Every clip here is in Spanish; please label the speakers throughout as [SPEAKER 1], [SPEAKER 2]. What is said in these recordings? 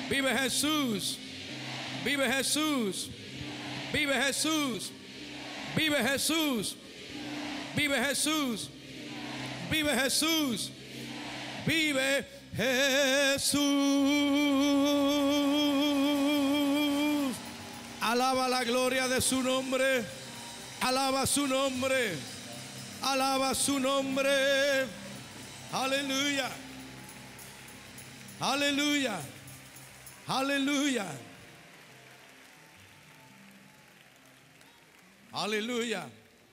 [SPEAKER 1] Vive Jesús. Vive Jesús. Vive Jesús. Vive Jesús. Vive Jesús. Vive Jesús. Vive Jesús. Alaba la gloria de su nombre. Alaba su nombre. Alaba su nombre. Aleluya. Aleluya. Aleluya. Aleluya.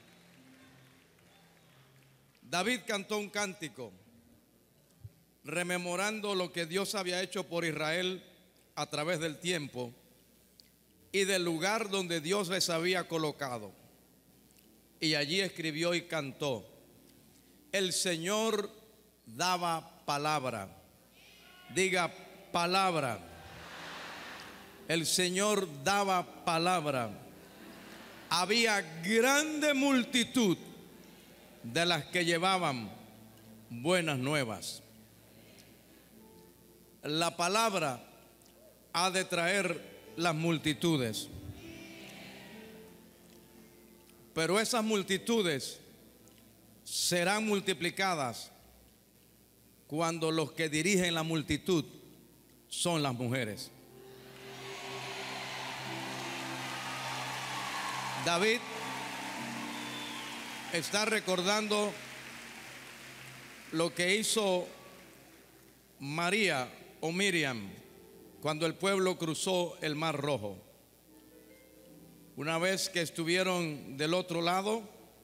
[SPEAKER 1] David cantó un cántico rememorando lo que Dios había hecho por Israel a través del tiempo y del lugar donde Dios les había colocado. Y allí escribió y cantó: el Señor daba palabra. Diga palabra. El Señor daba palabra. Había grande multitud de las que llevaban buenas nuevas. La palabra ha de traer las multitudes, pero esas multitudes serán multiplicadas cuando los que dirigen la multitud son las mujeres. David está recordando lo que hizo María o Miriam cuando el pueblo cruzó el Mar Rojo. Una vez que estuvieron del otro lado,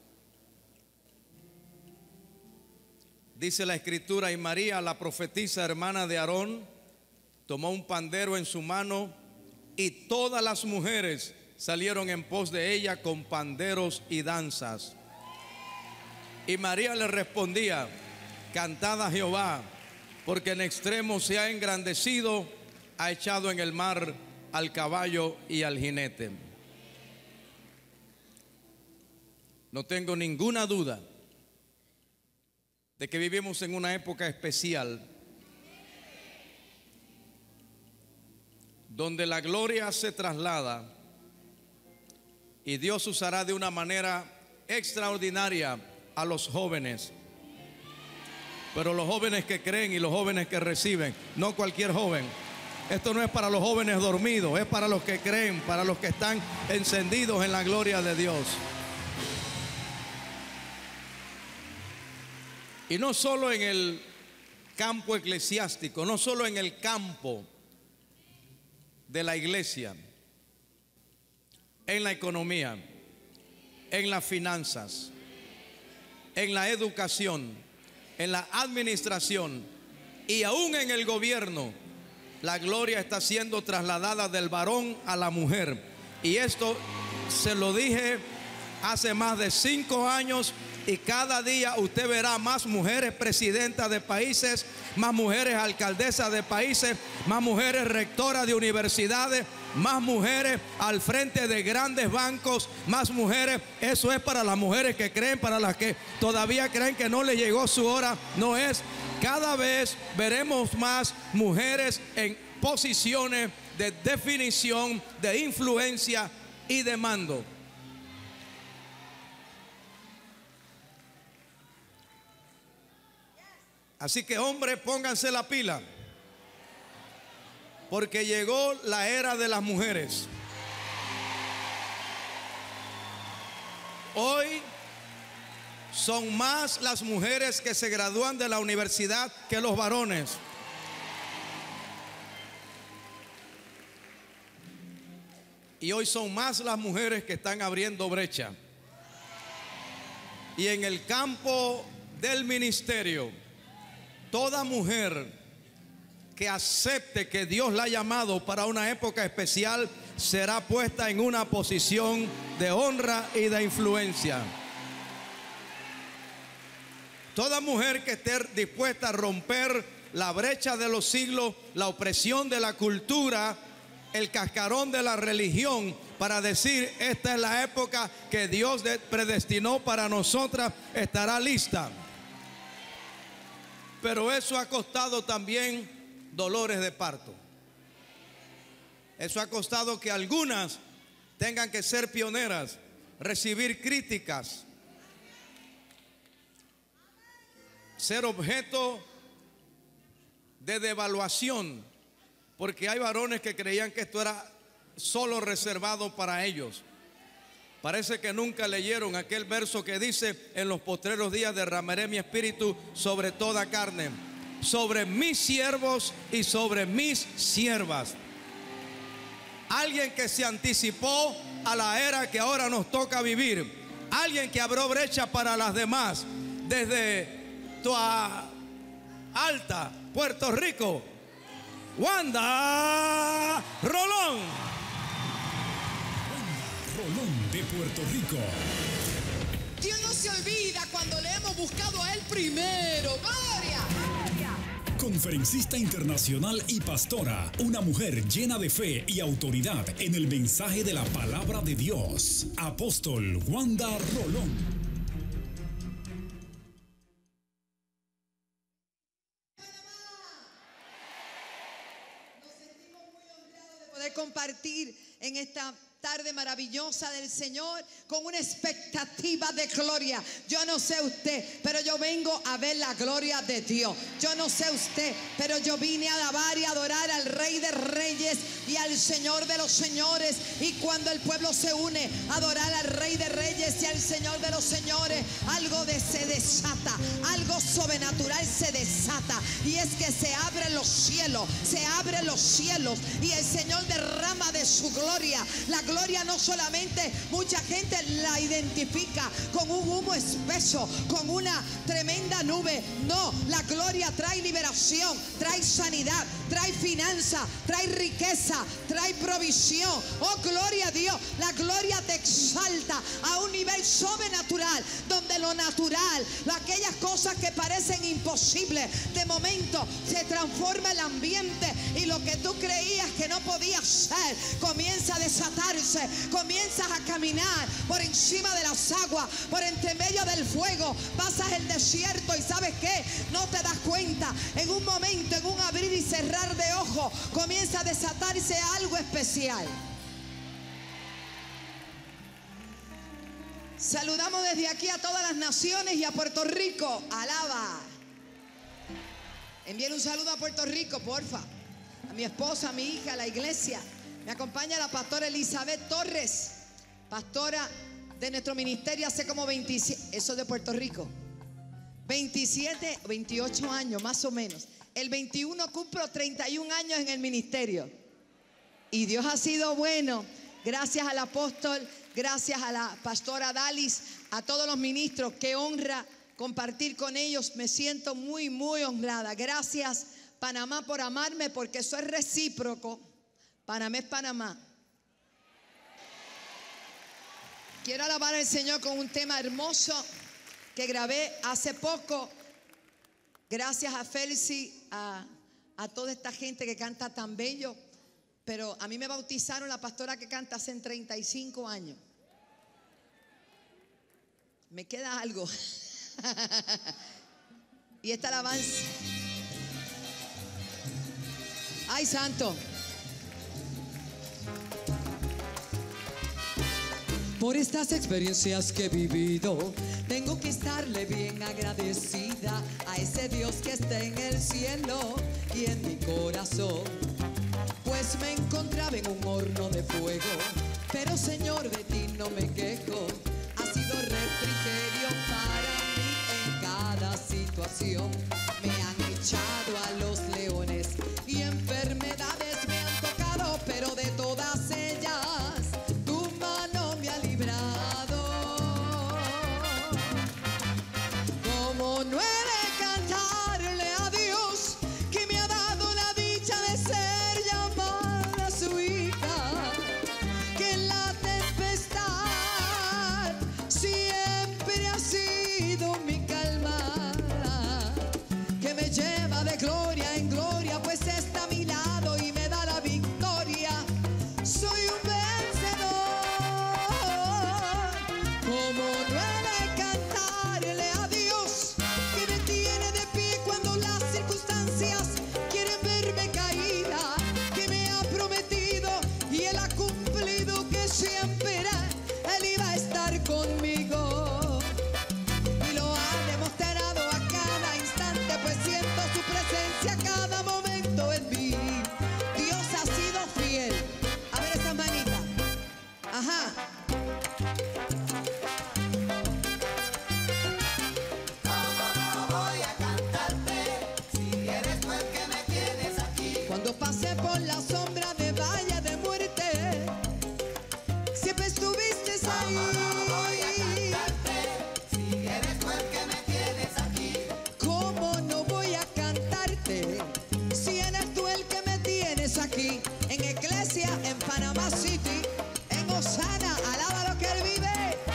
[SPEAKER 1] dice la Escritura, y María, la profetisa hermana de Aarón, tomó un pandero en su mano y todas las mujeres salieron en pos de ella con panderos y danzas. Y María le respondía: cantad a Jehová, porque en extremo se ha engrandecido, ha echado en el mar al caballo y al jinete. No tengo ninguna duda de que vivimos en una época especial donde la gloria se traslada y Dios usará de una manera extraordinaria a los jóvenes. Pero los jóvenes que creen y los jóvenes que reciben, no cualquier joven. Esto no es para los jóvenes dormidos, es para los que creen, para los que están encendidos en la gloria de Dios. Y no solo en el campo eclesiástico, no solo en el campo de la iglesia, en la economía, en las finanzas, en la educación, en la administración y aún en el gobierno, la gloria está siendo trasladada del varón a la mujer. Y esto se lo dije hace más de 5 años, y cada día usted verá más mujeres presidentas de países, más mujeres alcaldesas de países, más mujeres rectoras de universidades, más mujeres al frente de grandes bancos, más mujeres. Eso es para las mujeres que creen, para las que todavía creen que no les llegó su hora. No es. Cada vez veremos más mujeres en posiciones de definición, de influencia y de mando. Así que, hombres, pónganse la pila, porque llegó la era de las mujeres. Hoy son más las mujeres que se gradúan de la universidad que los varones. Y hoy son más las mujeres que están abriendo brecha. Y en el campo del ministerio, toda mujer que acepte que Dios la ha llamado para una época especial será puesta en una posición de honra y de influencia. Toda mujer que esté dispuesta a romper la brecha de los siglos, la opresión de la cultura, el cascarón de la religión, para decir: esta es la época que Dios predestinó para nosotras, estará lista. Pero eso ha costado también dolores de parto. Eso ha costado que algunas tengan que ser pioneras, recibir críticas, ser objeto de devaluación, porque hay varones que creían que esto era solo reservado para ellos. Parece que nunca leyeron aquel verso que dice: en los postreros días derramaré mi espíritu sobre toda carne, sobre mis siervos y sobre mis siervas. Alguien que se anticipó a la era que ahora nos toca vivir. Alguien que abrió brecha para las demás. Desde Toa Alta, Puerto Rico, Wanda Rolón.
[SPEAKER 2] Rolón de Puerto Rico.
[SPEAKER 3] Dios no se olvida cuando le hemos buscado a Él primero. ¡Gloria!
[SPEAKER 2] Conferencista internacional y pastora, una mujer llena de fe y autoridad en el mensaje de la palabra de Dios. Apóstol Wanda Rolón.
[SPEAKER 3] Compartir en esta tarde maravillosa del Señor con una expectativa de gloria. Yo no sé usted, pero yo vengo a ver la gloria de Dios. Yo no sé usted, pero yo vine a alabar y adorar al Rey de Reyes y al Señor de los Señores. Y cuando el pueblo se une a adorar al Rey de Reyes y al Señor de los Señores, algo se desata, algo sobrenatural se desata, y es que se abren los cielos, y el Señor derrama de su gloria. La gloria no solamente mucha gente la identifica con un humo espeso, con una tremenda nube. No, la gloria trae liberación, trae sanidad, trae finanza, trae riqueza, trae provisión. Oh, gloria a Dios. La gloria te exalta a un nivel sobrenatural, donde lo natural, aquellas cosas que parecen imposibles, de momento se transforma el ambiente, y lo que tú creías que no podías ser comienza a desatarse. Comienzas a caminar por encima de las aguas, por entre medio del fuego. Pasas el desierto y ¿sabes qué? No te das cuenta. En un momento, en un abrir y cerrar de ojos, comienza a desatarse algo especial. Saludamos desde aquí a todas las naciones y a Puerto Rico. Alaba. Envíen un saludo a Puerto Rico, porfa. A mi esposa, a mi hija, a la iglesia. Me acompaña la pastora Elizabeth Torres, pastora de nuestro ministerio hace como 27, eso de Puerto Rico, 27, 28 años más o menos. El 21 cumplo 31 años en el ministerio. Y Dios ha sido bueno. Gracias al apóstol, gracias a la pastora Dalis, a todos los ministros. Qué honra compartir con ellos. Me siento muy, muy honrada. Gracias, Panamá, por amarme, porque eso es recíproco. Panamá es Panamá. Quiero alabar al Señor con un tema hermoso que grabé hace poco. Gracias a Felsi, a toda esta gente que canta tan bello. Pero a mí me bautizaron la pastora que canta hace 35 años. Me queda algo. Y esta alabanza. ¡Ay, santo! Por estas experiencias que he vivido, tengo que estarle bien agradecida a ese Dios que está en el cielo y en mi corazón. Pues me encontraba en un horno de fuego, pero Señor, de ti no me quejo. Ha sido refrigerio para mí en cada situación. Me han echado a los leones y enfermedades me han tocado, pero de todas ellas tu mano me ha librado. Como no he de cantarle a Dios, que me ha dado la dicha de ser llamada su hija, que en la tempestad siempre ha sido mi calma. por la sombra de valle de muerte, siempre estuviste ahí.
[SPEAKER 4] Si eres tú el que me tienes aquí.
[SPEAKER 3] ¿Cómo no voy a cantarte si eres tú el que me tienes aquí? En Iglesia, en Panamá City, en Osana, alaba lo que Él vive.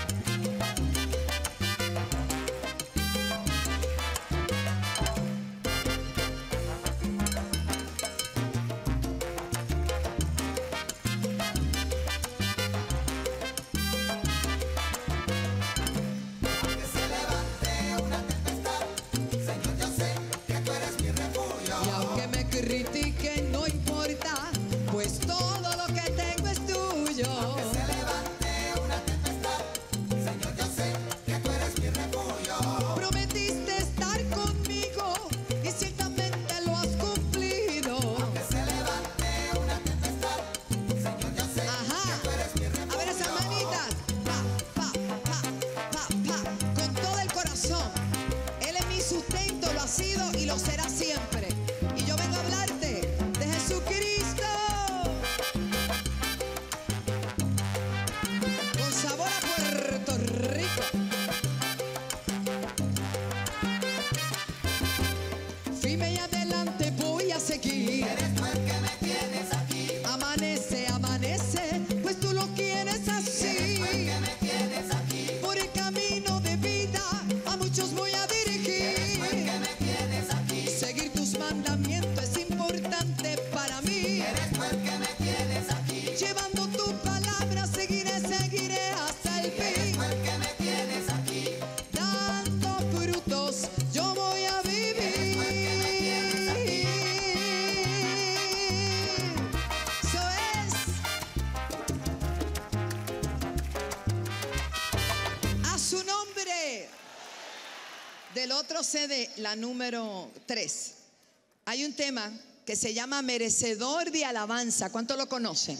[SPEAKER 4] Aunque se levante una tempestad, Señor, yo sé que tú eres mi refugio.
[SPEAKER 3] Y aunque me critiquen, no importa, pues todo lo que tengo es tuyo.
[SPEAKER 4] Aunque se levante una tempestad, Señor, yo sé que tú eres mi refugio.
[SPEAKER 3] Prometiste estar conmigo y ciertamente lo has cumplido.
[SPEAKER 4] Aunque se levante una tempestad, Señor, yo sé
[SPEAKER 3] Ajá.
[SPEAKER 4] que tú eres mi refugio.
[SPEAKER 3] A ver esas manitas. Pa, pa, pa, pa, pa. Con todo el corazón. Él es mi sustento, lo ha sido y lo será siempre. Y yo vengo a hablarte de Jesucristo. Con sabor a Puerto Rico. Firme y adelante voy a seguir.
[SPEAKER 4] Eres tú el que me tienes aquí.
[SPEAKER 3] Amanece, amanece, pues tú lo quieres así.
[SPEAKER 4] Que me tienes aquí.
[SPEAKER 3] Por el camino de vida a muchos voy a dirigir.
[SPEAKER 4] Que me tienes aquí.
[SPEAKER 3] Seguir tus mandamientos es importante para mí.
[SPEAKER 4] Eres tú el que me tienes aquí.
[SPEAKER 3] Llevando tu palabra seguiré, seguiré hasta el fin.
[SPEAKER 4] Tú el que me tienes aquí.
[SPEAKER 3] Dando frutos yo voy a vivir. Eso es. A su nombre. Del otro CD, la número 3. Hay un tema que se llama Merecedor de Alabanza. ¿Cuántos lo conocen?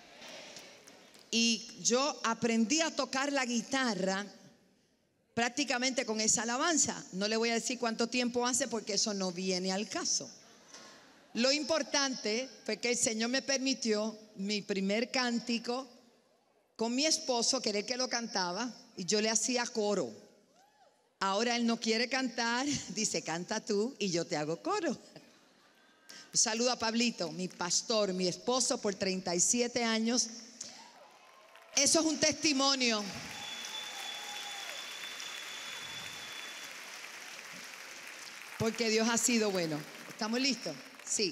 [SPEAKER 3] Y yo aprendí a tocar la guitarra prácticamente con esa alabanza. No le voy a decir cuánto tiempo hace porque eso no viene al caso. Lo importante fue que el Señor me permitió mi primer cántico con mi esposo, que era el que lo cantaba, y yo le hacía coro. Ahora él no quiere cantar, dice canta tú y yo te hago coro. Un saludo a Pablito, mi pastor, mi esposo por 37 años. Eso es un testimonio. Porque Dios ha sido bueno. ¿Estamos listos? Sí.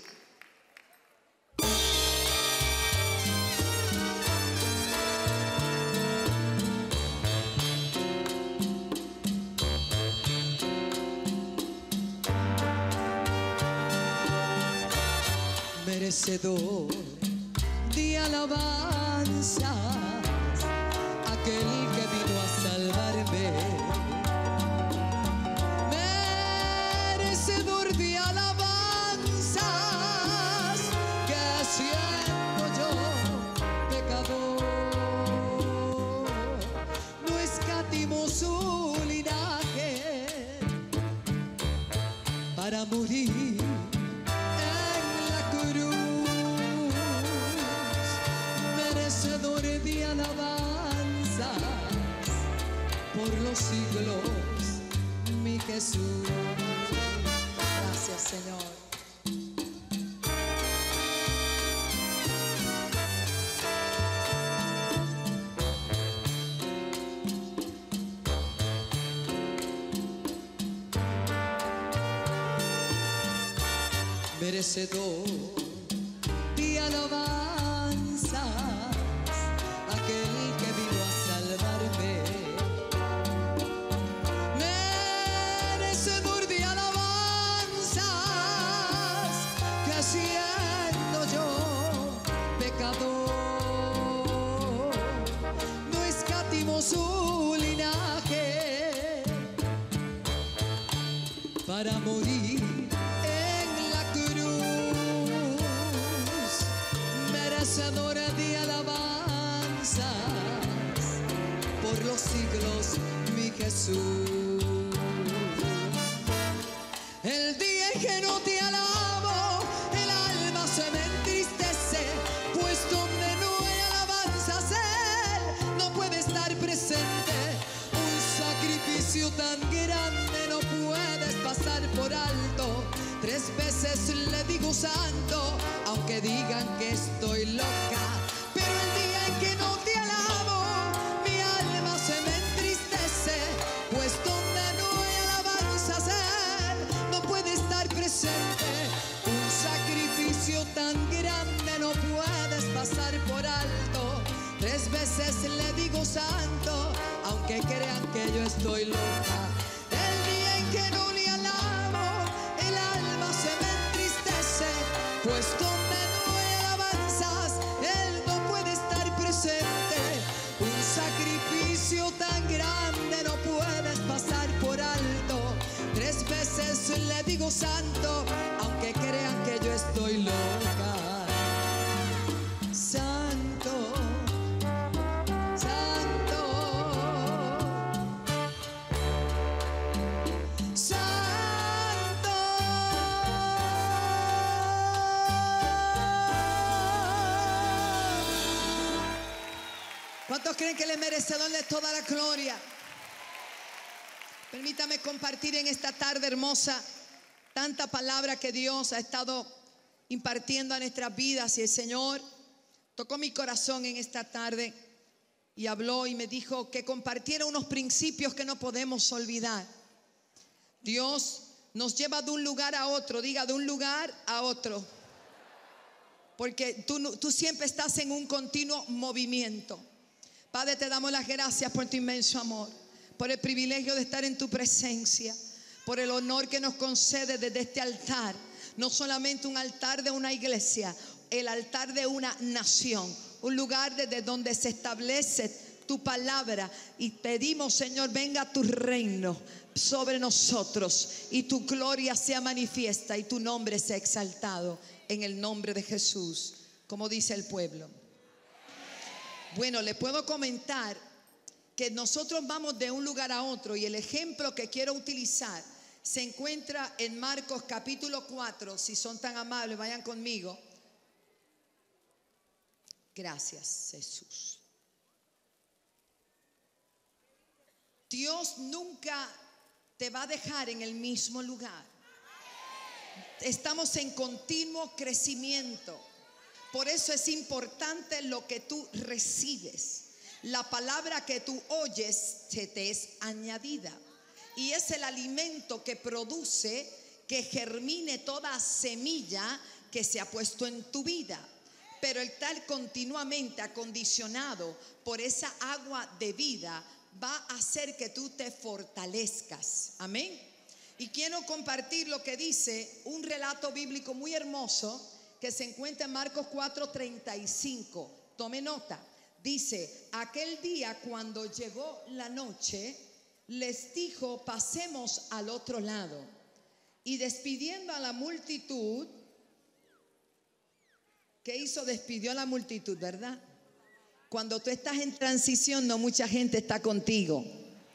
[SPEAKER 3] Merecedor de alabanza, aquel que vino a salvarme. Merecedor de alabanzas, que siendo yo pecador, no escatimó su linaje para morir de alabanzas por los siglos, mi Jesús. Gracias, Señor. Merecedor de alabanza, aquel que vino a salvarme. Merecedor de alabanzas, que siendo yo pecador, no escatimó su linaje para morir en la cruz. Merecedor de alabanzas por los siglos, mi Jesús. El día en que no te alabo, el alma se me entristece. que estoy loca. Pero el día en que no te alabo, mi alma se me entristece, pues donde no hay alabanzas, Él no puede estar presente. Un sacrificio tan grande no puedes pasar por alto. 3 veces le digo santo, aunque crean que yo estoy loca. El día en que no le alabo, el alma se me entristece, pues donde no hay alabanzas, Él no puede estar presente. Un sacrificio tan grande no puedes pasar por alto. 3 veces le digo santo, aunque crean que yo estoy loca. Santo, santo, santo. ¿Cuántos creen que Él es merecedor de toda la gloria? Permítame compartir en esta tarde hermosa tanta palabra que Dios ha estado impartiendo a nuestras vidas. Y el Señor tocó mi corazón en esta tarde y habló y me dijo que compartiera unos principios que no podemos olvidar. Dios nos lleva de un lugar a otro. Diga, de un lugar a otro. Porque tú siempre estás en un continuo movimiento. Padre, te damos las gracias por tu inmenso amor, por el privilegio de estar en tu presencia, por el honor que nos concede desde este altar. No solamente un altar de una iglesia, el altar de una nación, un lugar desde donde se establece tu palabra. Y pedimos, Señor, venga tu reino sobre nosotros y tu gloria sea manifiesta y tu nombre sea exaltado en el nombre de Jesús, como dice el pueblo. Bueno, le puedo comentar que nosotros vamos de un lugar a otro, y el ejemplo que quiero utilizar se encuentra en Marcos capítulo 4. Si son tan amables, vayan conmigo. Gracias, Jesús. Dios nunca te va a dejar en el mismo lugar. Estamos en continuo crecimiento. Por eso es importante lo que tú recibes. La palabra que tú oyes se te es añadida. Y es el alimento que produce que germine toda semilla que se ha puesto en tu vida. Pero el estar continuamente acondicionado por esa agua de vida va a hacer que tú te fortalezcas. Amén. Y quiero compartir lo que dice un relato bíblico muy hermoso que se encuentra en Marcos 4:35. Tome nota. Dice, aquel día cuando llegó la noche, les dijo, pasemos al otro lado. Y despidiendo a la multitud, ¿qué hizo? Despidió a la multitud, ¿verdad? Cuando tú estás en transición, no mucha gente está contigo.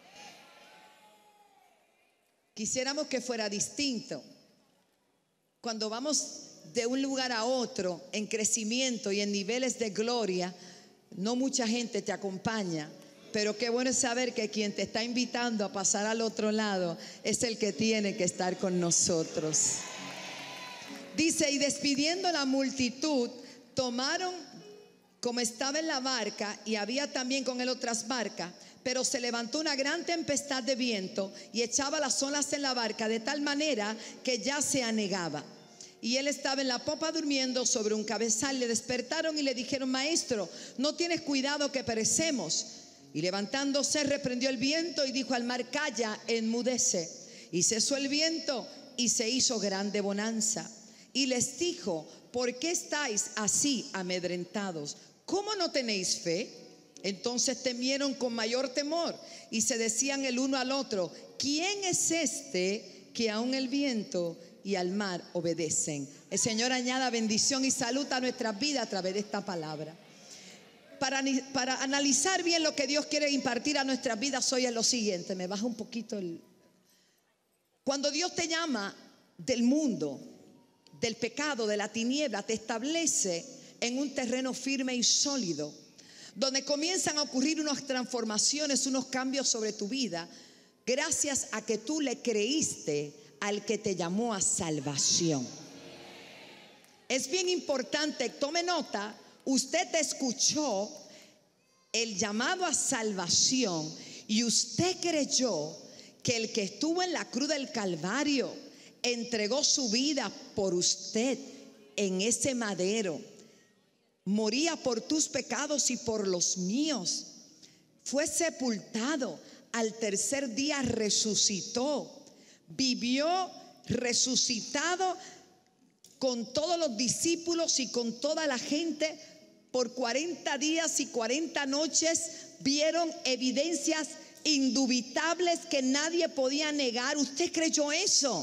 [SPEAKER 3] Quisiéramos que fuera distinto. Cuando vamos de un lugar a otro en crecimiento y en niveles de gloria, no mucha gente te acompaña. Pero qué bueno es saber que quien te está invitando a pasar al otro lado es el que tiene que estar con nosotros. Dice, y despidiendo la multitud, tomaron como estaba en la barca, y había también con él otras barcas, pero se levantó una gran tempestad de viento y echaba las olas en la barca de tal manera que ya se anegaba. Y él estaba en la popa durmiendo sobre un cabezal. Le despertaron y le dijeron, maestro, ¿no tienes cuidado que perecemos? Y levantándose reprendió el viento y dijo al mar, calla, enmudece. Y cesó el viento y se hizo grande bonanza. Y les dijo, ¿por qué estáis así amedrentados? ¿Cómo no tenéis fe? Entonces temieron con mayor temor y se decían el uno al otro, ¿quién es este que aun el viento y al mar obedecen? El Señor añada bendición y salud a nuestras vidas a través de esta palabra. Para analizar bien lo que Dios quiere impartir a nuestras vidas hoy es lo siguiente. Me baja un poquito el... Cuando Dios te llama del mundo, del pecado, de la tiniebla, te establece en un terreno firme y sólido, donde comienzan a ocurrir unas transformaciones, unos cambios sobre tu vida, gracias a que tú le creíste al que te llamó a salvación. Es bien importante, tome nota, usted escuchó el llamado a salvación y usted creyó que el que estuvo en la cruz del Calvario entregó su vida por usted en ese madero, moría por tus pecados y por los míos, fue sepultado, al tercer día resucitó, vivió resucitado con todos los discípulos y con toda la gente por 40 días y 40 noches. Vieron evidencias indubitables que nadie podía negar. ¿Usted creyó eso?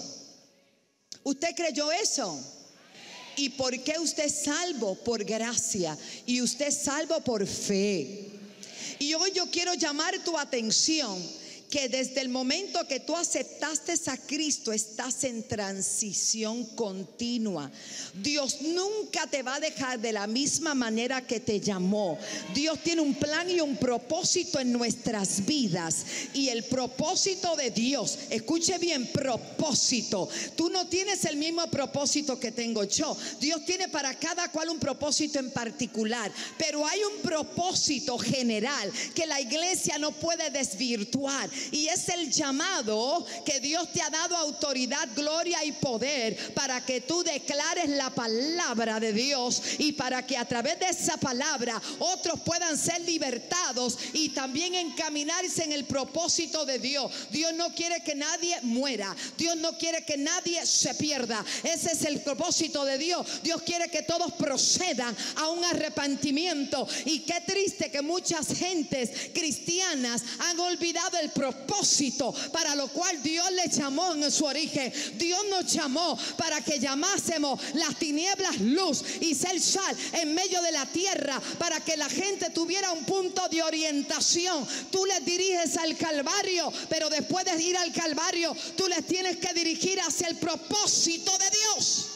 [SPEAKER 3] ¿Usted creyó eso? ¿Y por qué usted es salvo? Por gracia. Y usted es salvo por fe. Y hoy yo quiero llamar tu atención que desde el momento que tú aceptaste a Cristo estás en transición continua. Dios nunca te va a dejar de la misma manera que te llamó. Dios tiene un plan y un propósito en nuestras vidas. Y el propósito de Dios, escuche bien, propósito. Tú no tienes el mismo propósito que tengo yo. Dios tiene para cada cual un propósito en particular. Pero hay un propósito general que la iglesia no puede desvirtuar. Y es el llamado que Dios te ha dado, autoridad, gloria y poder, para que tú declares la palabra de Dios y para que a través de esa palabra otros puedan ser libertados y también encaminarse en el propósito de Dios. Dios no quiere que nadie muera. Dios no quiere que nadie se pierda. Ese es el propósito de Dios. Dios quiere que todos procedan a un arrepentimiento. Y qué triste que muchas gentes cristianas han olvidado el propósito para lo cual Dios les llamó en su origen. Dios nos llamó para que llamásemos las tinieblas luz y ser sal en medio de la tierra, para que la gente tuviera un punto de orientación. Tú les diriges al Calvario, pero después de ir al Calvario tú les tienes que dirigir hacia el propósito de Dios.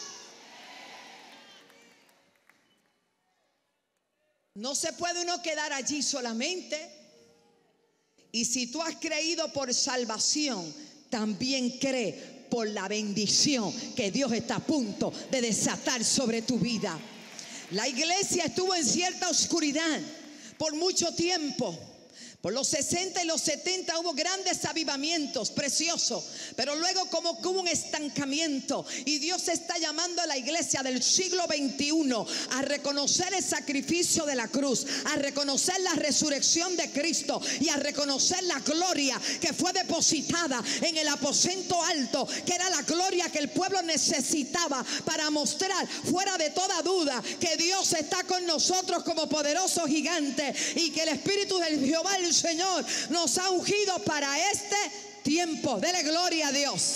[SPEAKER 3] No se puede uno quedar allí solamente. Y si tú has creído por salvación, también cree por la bendición que Dios está a punto de desatar sobre tu vida. La iglesia estuvo en cierta oscuridad por mucho tiempo. Por los 60 y los 70 hubo grandes avivamientos, preciosos. Pero luego como que hubo un estancamiento. Y Dios está llamando a la iglesia del siglo XXI a reconocer el sacrificio de la cruz, a reconocer la resurrección de Cristo y a reconocer la gloria que fue depositada en el aposento alto, que era la gloria que el pueblo necesitaba para mostrar fuera de toda duda que Dios está con nosotros como poderoso gigante y que el Espíritu del Jehová, el Señor, nos ha ungido para este tiempo. Dele gloria a Dios.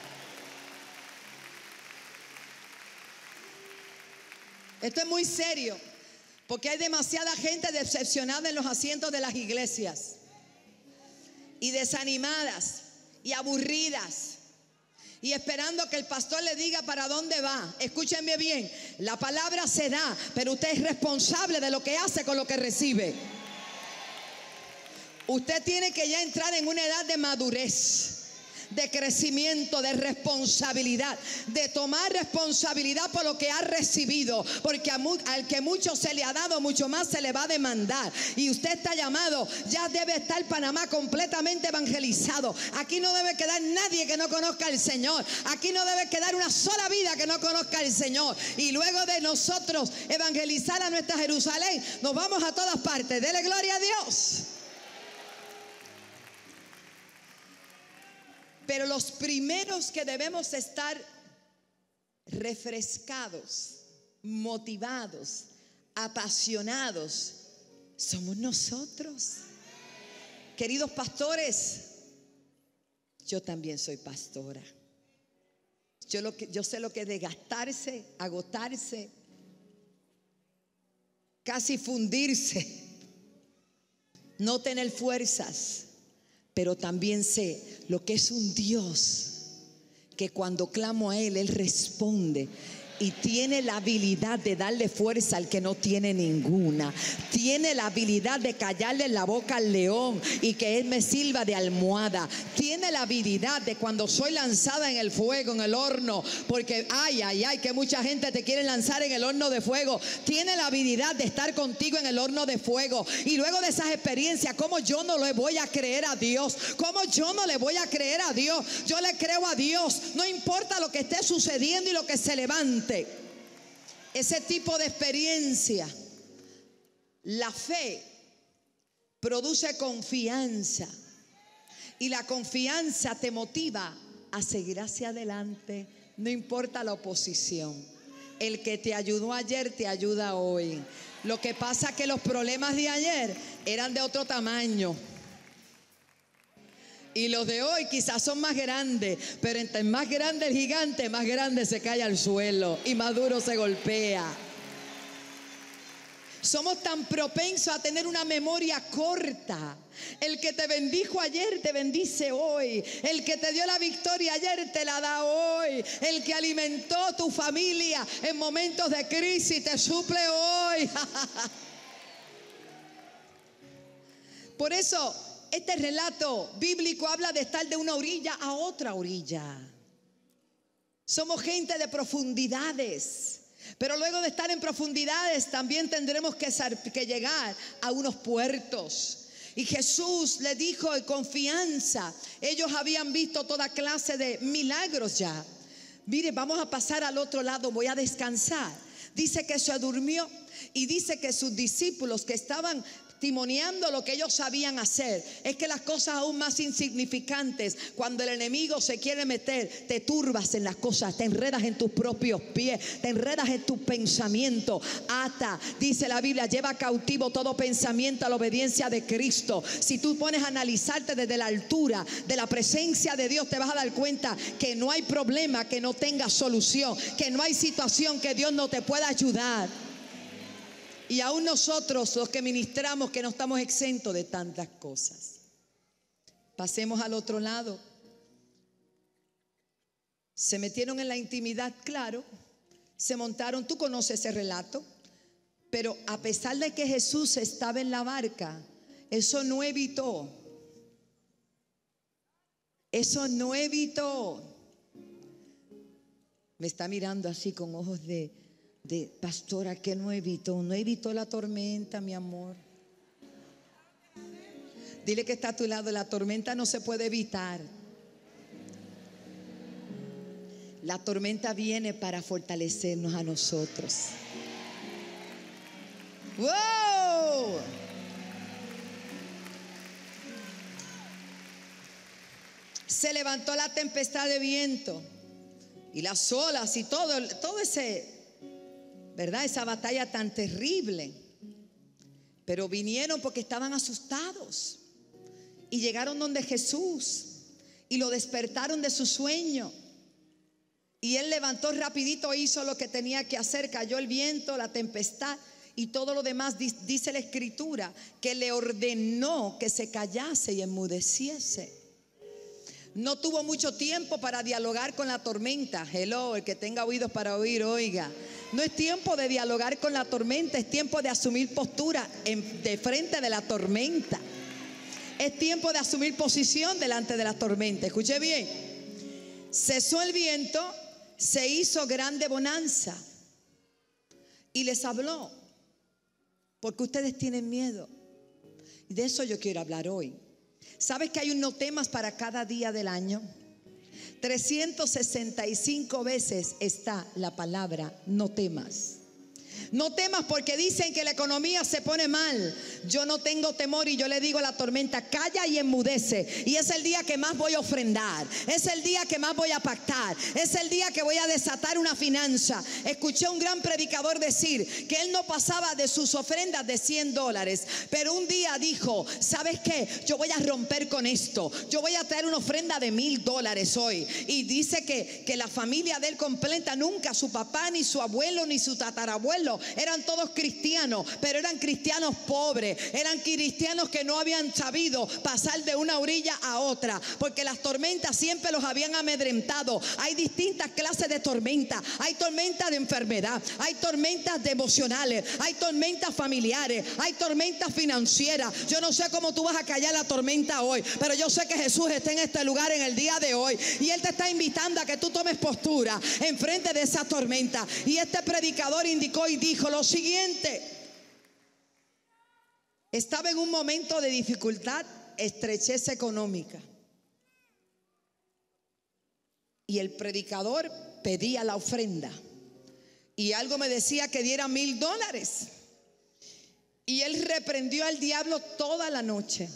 [SPEAKER 3] Esto es muy serio, porque hay demasiada gente decepcionada en los asientos de las iglesias y desanimadas y aburridas y esperando que el pastor le diga para dónde va. Escúchenme bien, la palabra se da, pero usted es responsable de lo que hace con lo que recibe. Usted tiene que ya entrar en una edad de madurez, de crecimiento, de responsabilidad, de tomar responsabilidad por lo que ha recibido, porque al que mucho se le ha dado, mucho más se le va a demandar. Y usted está llamado, ya debe estar Panamá completamente evangelizado. Aquí no debe quedar nadie que no conozca al Señor. Aquí no debe quedar una sola vida que no conozca al Señor. Y luego de nosotros evangelizar a nuestra Jerusalén, nos vamos a todas partes. Dele gloria a Dios. Pero los primeros que debemos estar refrescados, motivados, apasionados, somos nosotros. Queridos pastores, yo también soy pastora. Yo sé lo que es desgastarse, agotarse, casi fundirse, no tener fuerzas. Pero también sé lo que es un Dios que cuando clamo a Él, Él responde. y tiene la habilidad de darle fuerza al que no tiene ninguna. Tiene la habilidad de callarle la boca al león y que él me sirva de almohada. Tiene la habilidad de cuando soy lanzada en el fuego, en el horno, porque ay, que mucha gente te quiere lanzar en el horno de fuego. Tiene la habilidad de estar contigo en el horno de fuego. Y luego de esas experiencias, ¿cómo yo no le voy a creer a Dios? ¿Cómo yo no le voy a creer a Dios? Yo le creo a Dios, no importa lo que esté sucediendo y lo que se levante. Ese tipo de experiencia, la fe produce confianza y la confianza te motiva a seguir hacia adelante, no importa la oposición. El que te ayudó ayer te ayuda hoy. Lo que pasa es que los problemas de ayer eran de otro tamaño. Y los de hoy quizás son más grandes, pero entre más grande el gigante, más grande se cae al suelo y más duro se golpea. Somos tan propensos a tener una memoria corta. El que te bendijo ayer te bendice hoy. El que te dio la victoria ayer te la da hoy. El que alimentó tu familia en momentos de crisis te suple hoy. Por eso este relato bíblico habla de estar de una orilla a otra orilla. Somos gente de profundidades, pero luego de estar en profundidades también tendremos que llegar a unos puertos. Y Jesús le dijo en confianza, ellos habían visto toda clase de milagros ya. Mire, vamos a pasar al otro lado, voy a descansar. Dice que se durmió y dice que sus discípulos que estaban testimoniando lo que ellos sabían hacer. Es que las cosas aún más insignificantes, cuando el enemigo se quiere meter, te turbas en las cosas, te enredas en tus propios pies, te enredas en tus pensamientos. Ata, dice la Biblia, lleva cautivo todo pensamiento a la obediencia de Cristo. Si tú pones a analizarte desde la altura de la presencia de Dios, te vas a dar cuenta que no hay problema que no tenga solución, que no hay situación que Dios no te pueda ayudar. Y aún nosotros, los que ministramos, que no estamos exentos de tantas cosas. Pasemos al otro lado. Se metieron en la intimidad, claro. Se montaron, tú conoces ese relato. Pero a pesar de que Jesús estaba en la barca, eso no evitó. Eso no evitó. Me está mirando así con ojos de pastora, que no evitó la tormenta, mi amor. Dile que está a tu lado, la tormenta no se puede evitar. La tormenta viene para fortalecernos a nosotros. ¡Wow! Se levantó la tempestad de viento y las olas y todo ese, ¿verdad? Esa batalla tan terrible. Pero vinieron porque estaban asustados y llegaron donde Jesús y lo despertaron de su sueño. Y él levantó rapidito, hizo lo que tenía que hacer, cayó el viento, la tempestad y todo lo demás. Dice la Escritura que le ordenó que se callase y enmudeciese. No tuvo mucho tiempo para dialogar con la tormenta. Hello, el que tenga oídos para oír, oiga. No es tiempo de dialogar con la tormenta, es tiempo de asumir postura de frente de la tormenta. Es tiempo de asumir posición delante de la tormenta. Escuche bien. Cesó el viento, se hizo grande bonanza y les habló, porque ustedes tienen miedo. Y de eso yo quiero hablar hoy. ¿Sabes que hay no temas para cada día del año? 365 veces está la palabra no temas. No temas porque dicen que la economía se pone mal. Yo no tengo temor y yo le digo a la tormenta, calla y enmudece. Y es el día que más voy a ofrendar. Es el día que más voy a pactar. Es el día que voy a desatar una finanza. Escuché a un gran predicador decir que él no pasaba de sus ofrendas de $100. Pero un día dijo, ¿sabes qué? Yo voy a romper con esto. Yo voy a traer una ofrenda de $1,000 hoy. Y dice que la familia de él completa, nunca su papá, ni su abuelo, ni su tatarabuelo pueblo eran todos cristianos, pero eran cristianos pobres, eran cristianos que no habían sabido pasar de una orilla a otra, porque las tormentas siempre los habían amedrentado. Hay distintas clases de tormentas. Hay tormentas de enfermedad, hay tormentas emocionales, hay tormentas familiares, hay tormentas financieras. Yo no sé cómo tú vas a callar la tormenta hoy, pero yo sé que Jesús está en este lugar en el día de hoy, y Él te está invitando a que tú tomes postura en frente de esa tormenta. Y este predicador indicó y dijo lo siguiente: estaba en un momento de dificultad, estrechez económica, y el predicador pedía la ofrenda, y algo me decía que diera $1,000, y él reprendió al diablo toda la noche,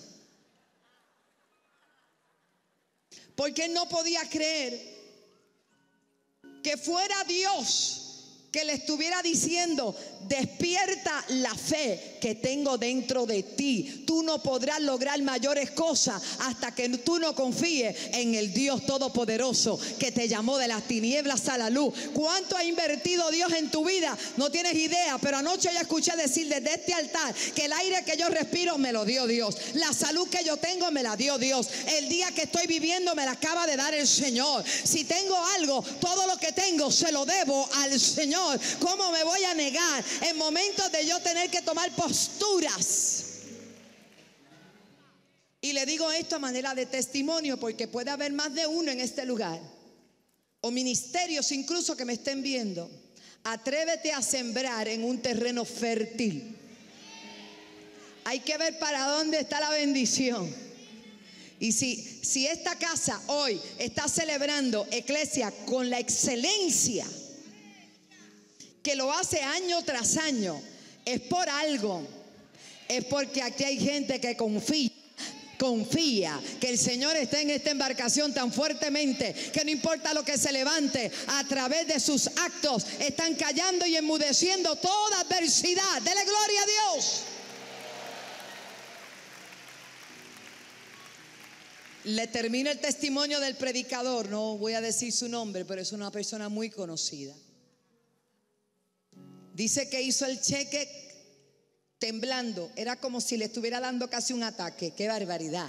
[SPEAKER 3] porque él no podía creer que fuera Dios que le estuviera diciendo: despierta la fe que tengo dentro de ti. Tú no podrás lograr mayores cosas hasta que tú no confíes en el Dios Todopoderoso que te llamó de las tinieblas a la luz. ¿Cuánto ha invertido Dios en tu vida? No tienes idea, pero anoche yo escuché decir desde este altar que el aire que yo respiro me lo dio Dios. La salud que yo tengo me la dio Dios. El día que estoy viviendo me la acaba de dar el Señor. Si tengo algo, todo lo que tengo se lo debo al Señor. ¿Cómo me voy a negar en momentos de yo tener que tomar posturas? Y le digo esto a manera de testimonio, porque puede haber más de uno en este lugar, o ministerios incluso que me estén viendo. Atrévete a sembrar en un terreno fértil. Hay que ver para dónde está la bendición. Y si esta casa hoy está celebrando Iglesia con la excelencia que lo hace año tras año, es por algo. Es porque aquí hay gente que confía que el Señor está en esta embarcación tan fuertemente que no importa lo que se levante, a través de sus actos están callando y enmudeciendo toda adversidad. Dele gloria a Dios. Le termino el testimonio del predicador. No voy a decir su nombre, pero es una persona muy conocida. Dice que hizo el cheque temblando. Era como si le estuviera dando casi un ataque. ¡Qué barbaridad!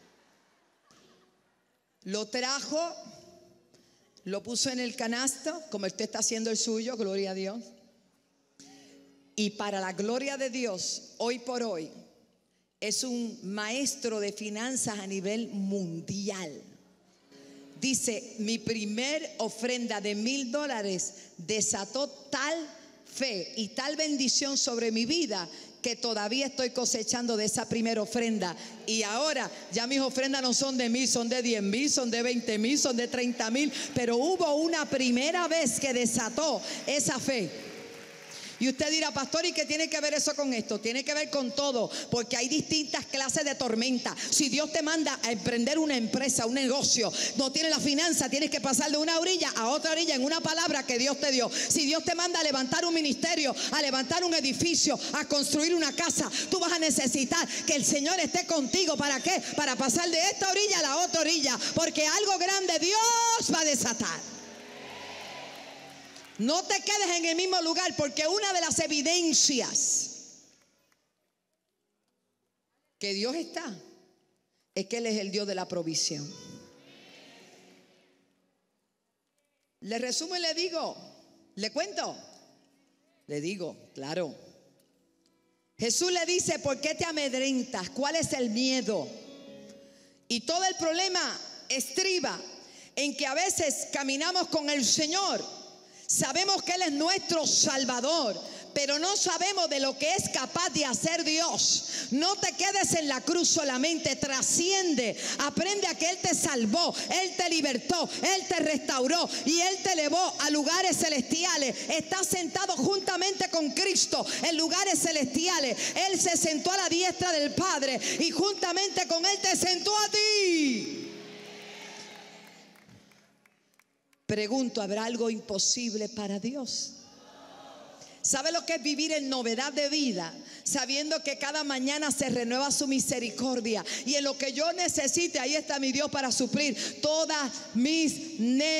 [SPEAKER 3] Lo trajo, lo puso en el canasto, como usted está haciendo el suyo, gloria a Dios. Y para la gloria de Dios, hoy por hoy, es un maestro de finanzas a nivel mundial. Dice: mi primer ofrenda de $1,000 desató tal fe y tal bendición sobre mi vida que todavía estoy cosechando de esa primera ofrenda. Y ahora ya mis ofrendas no son de 1,000, son de 10,000, son de 20,000, son de 30,000. Pero hubo una primera vez que desató esa fe. Y usted dirá: pastor, ¿y qué tiene que ver eso con esto? Tiene que ver con todo, porque hay distintas clases de tormenta. Si Dios te manda a emprender una empresa, un negocio, no tienes la finanza, tienes que pasar de una orilla a otra orilla en una palabra que Dios te dio. Si Dios te manda a levantar un ministerio, a levantar un edificio, a construir una casa, tú vas a necesitar que el Señor esté contigo. ¿Para qué? Para pasar de esta orilla a la otra orilla, porque algo grande Dios va a desatar. No te quedes en el mismo lugar, porque una de las evidencias que Dios está es que Él es el Dios de la provisión. Le resumo y le digo, le cuento, le digo, claro. Jesús le dice: ¿por qué te amedrentas? ¿Cuál es el miedo? Y todo el problema estriba en que a veces caminamos con el Señor. Sabemos que Él es nuestro Salvador, pero no sabemos de lo que es capaz de hacer Dios. No te quedes en la cruz solamente, trasciende, aprende a que Él te salvó, Él te libertó, Él te restauró y Él te elevó a lugares celestiales. Estás sentado juntamente con Cristo en lugares celestiales. Él se sentó a la diestra del Padre y juntamente con Él te sentó a ti. Pregunto: ¿habrá algo imposible para Dios? ¿Sabe lo que es vivir en novedad de vida? sabiendo que cada mañana se renueva su misericordia. Y en lo que yo necesite, ahí está mi Dios para suplir todas mis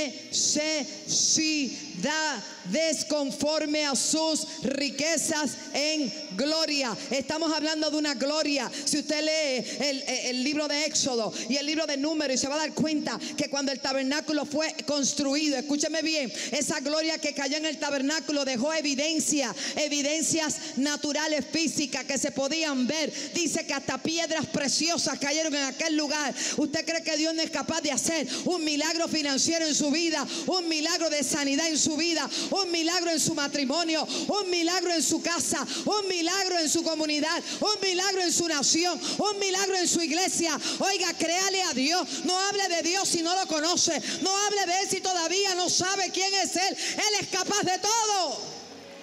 [SPEAKER 3] necesidades conforme a sus riquezas en gloria. Estamos hablando de una gloria. Si usted lee el libro de Éxodo y el libro de Números, y se va a dar cuenta que cuando el tabernáculo fue construido, escúcheme bien, esa gloria que cayó en el tabernáculo dejó evidencias naturales, físicas, que se podían ver. Dice que hasta piedras preciosas cayeron en aquel lugar. ¿Usted cree que Dios no es capaz de hacer un milagro financiero en su vida, un milagro de sanidad en su vida, un milagro en su matrimonio, un milagro en su casa, un milagro en su comunidad, un milagro en su nación, un milagro en su iglesia? Oiga, créale a Dios. No hable de Dios si no lo conoce. No hable de Él si todavía no sabe quién es Él. Él es capaz de todo.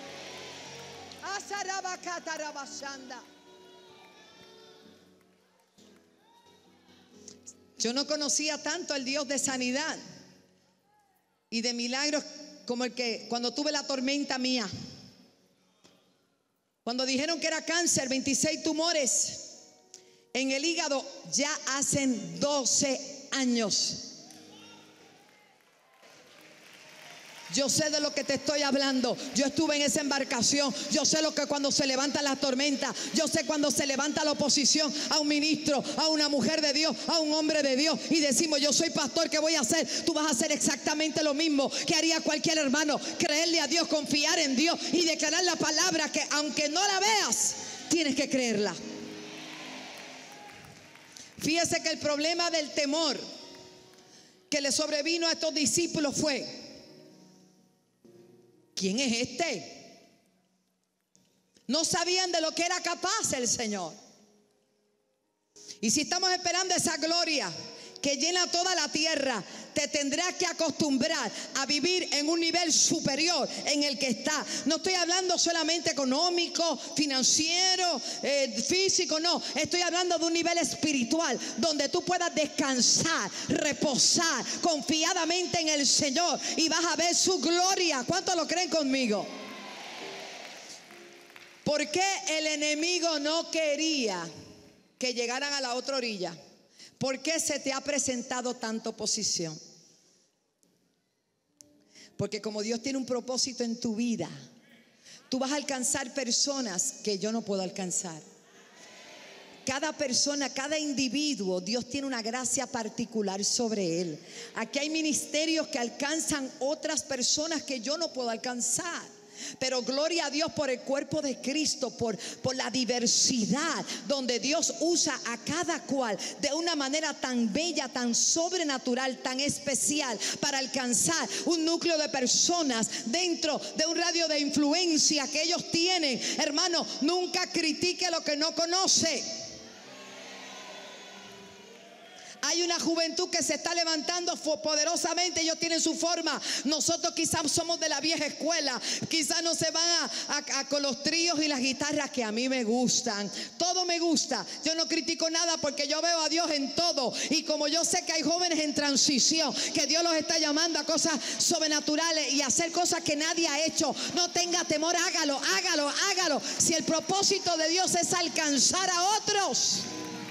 [SPEAKER 3] Yo no conocía tanto al Dios de sanidad y de milagros como el que cuando tuve la tormenta mía, cuando dijeron que era cáncer, 26 tumores en el hígado, ya hacen 12 años. Yo sé de lo que te estoy hablando. Yo estuve en esa embarcación. Yo sé lo que cuando se levanta la tormenta. Yo sé cuando se levanta la oposición a un ministro, a una mujer de Dios, a un hombre de Dios, y decimos: yo soy pastor, ¿qué voy a hacer? Tú vas a hacer exactamente lo mismo que haría cualquier hermano. Creerle a Dios, confiar en Dios y declarar la palabra, que aunque no la veas, tienes que creerla. Fíjese que el problema del temor que le sobrevino a estos discípulos fue: ¿quién es este? No sabían de lo que era capaz el Señor. Y si estamos esperando esa gloria que llena toda la tierra, te tendrás que acostumbrar a vivir en un nivel superior en el que está. No estoy hablando solamente económico, financiero, físico, no. Estoy hablando de un nivel espiritual donde tú puedas descansar, reposar confiadamente en el Señor y vas a ver su gloria. ¿Cuántos lo creen conmigo? ¿Por qué el enemigo no quería que llegaran a la otra orilla? ¿Por qué se te ha presentado tanta oposición? Porque como Dios tiene un propósito en tu vida, tú vas a alcanzar personas que yo no puedo alcanzar. Cada persona, cada individuo, Dios tiene una gracia particular sobre él. Aquí hay ministerios que alcanzan otras personas que yo no puedo alcanzar. Pero gloria a Dios por el cuerpo de Cristo, por la diversidad, donde Dios usa a cada cual de una manera tan bella, tan sobrenatural, tan especial, para alcanzar un núcleo de personas dentro de un radio de influencia que ellos tienen. Hermano, nunca critique lo que no conoce. Hay una juventud que se está levantando poderosamente. Ellos tienen su forma. Nosotros quizás somos de la vieja escuela. Quizás no se van con los tríos y las guitarras que a mí me gustan. Todo me gusta. Yo no critico nada porque yo veo a Dios en todo. Y como yo sé que hay jóvenes en transición, que Dios los está llamando a cosas sobrenaturales y a hacer cosas que nadie ha hecho, no tenga temor, hágalo, hágalo, hágalo. Si el propósito de Dios es alcanzar a otros.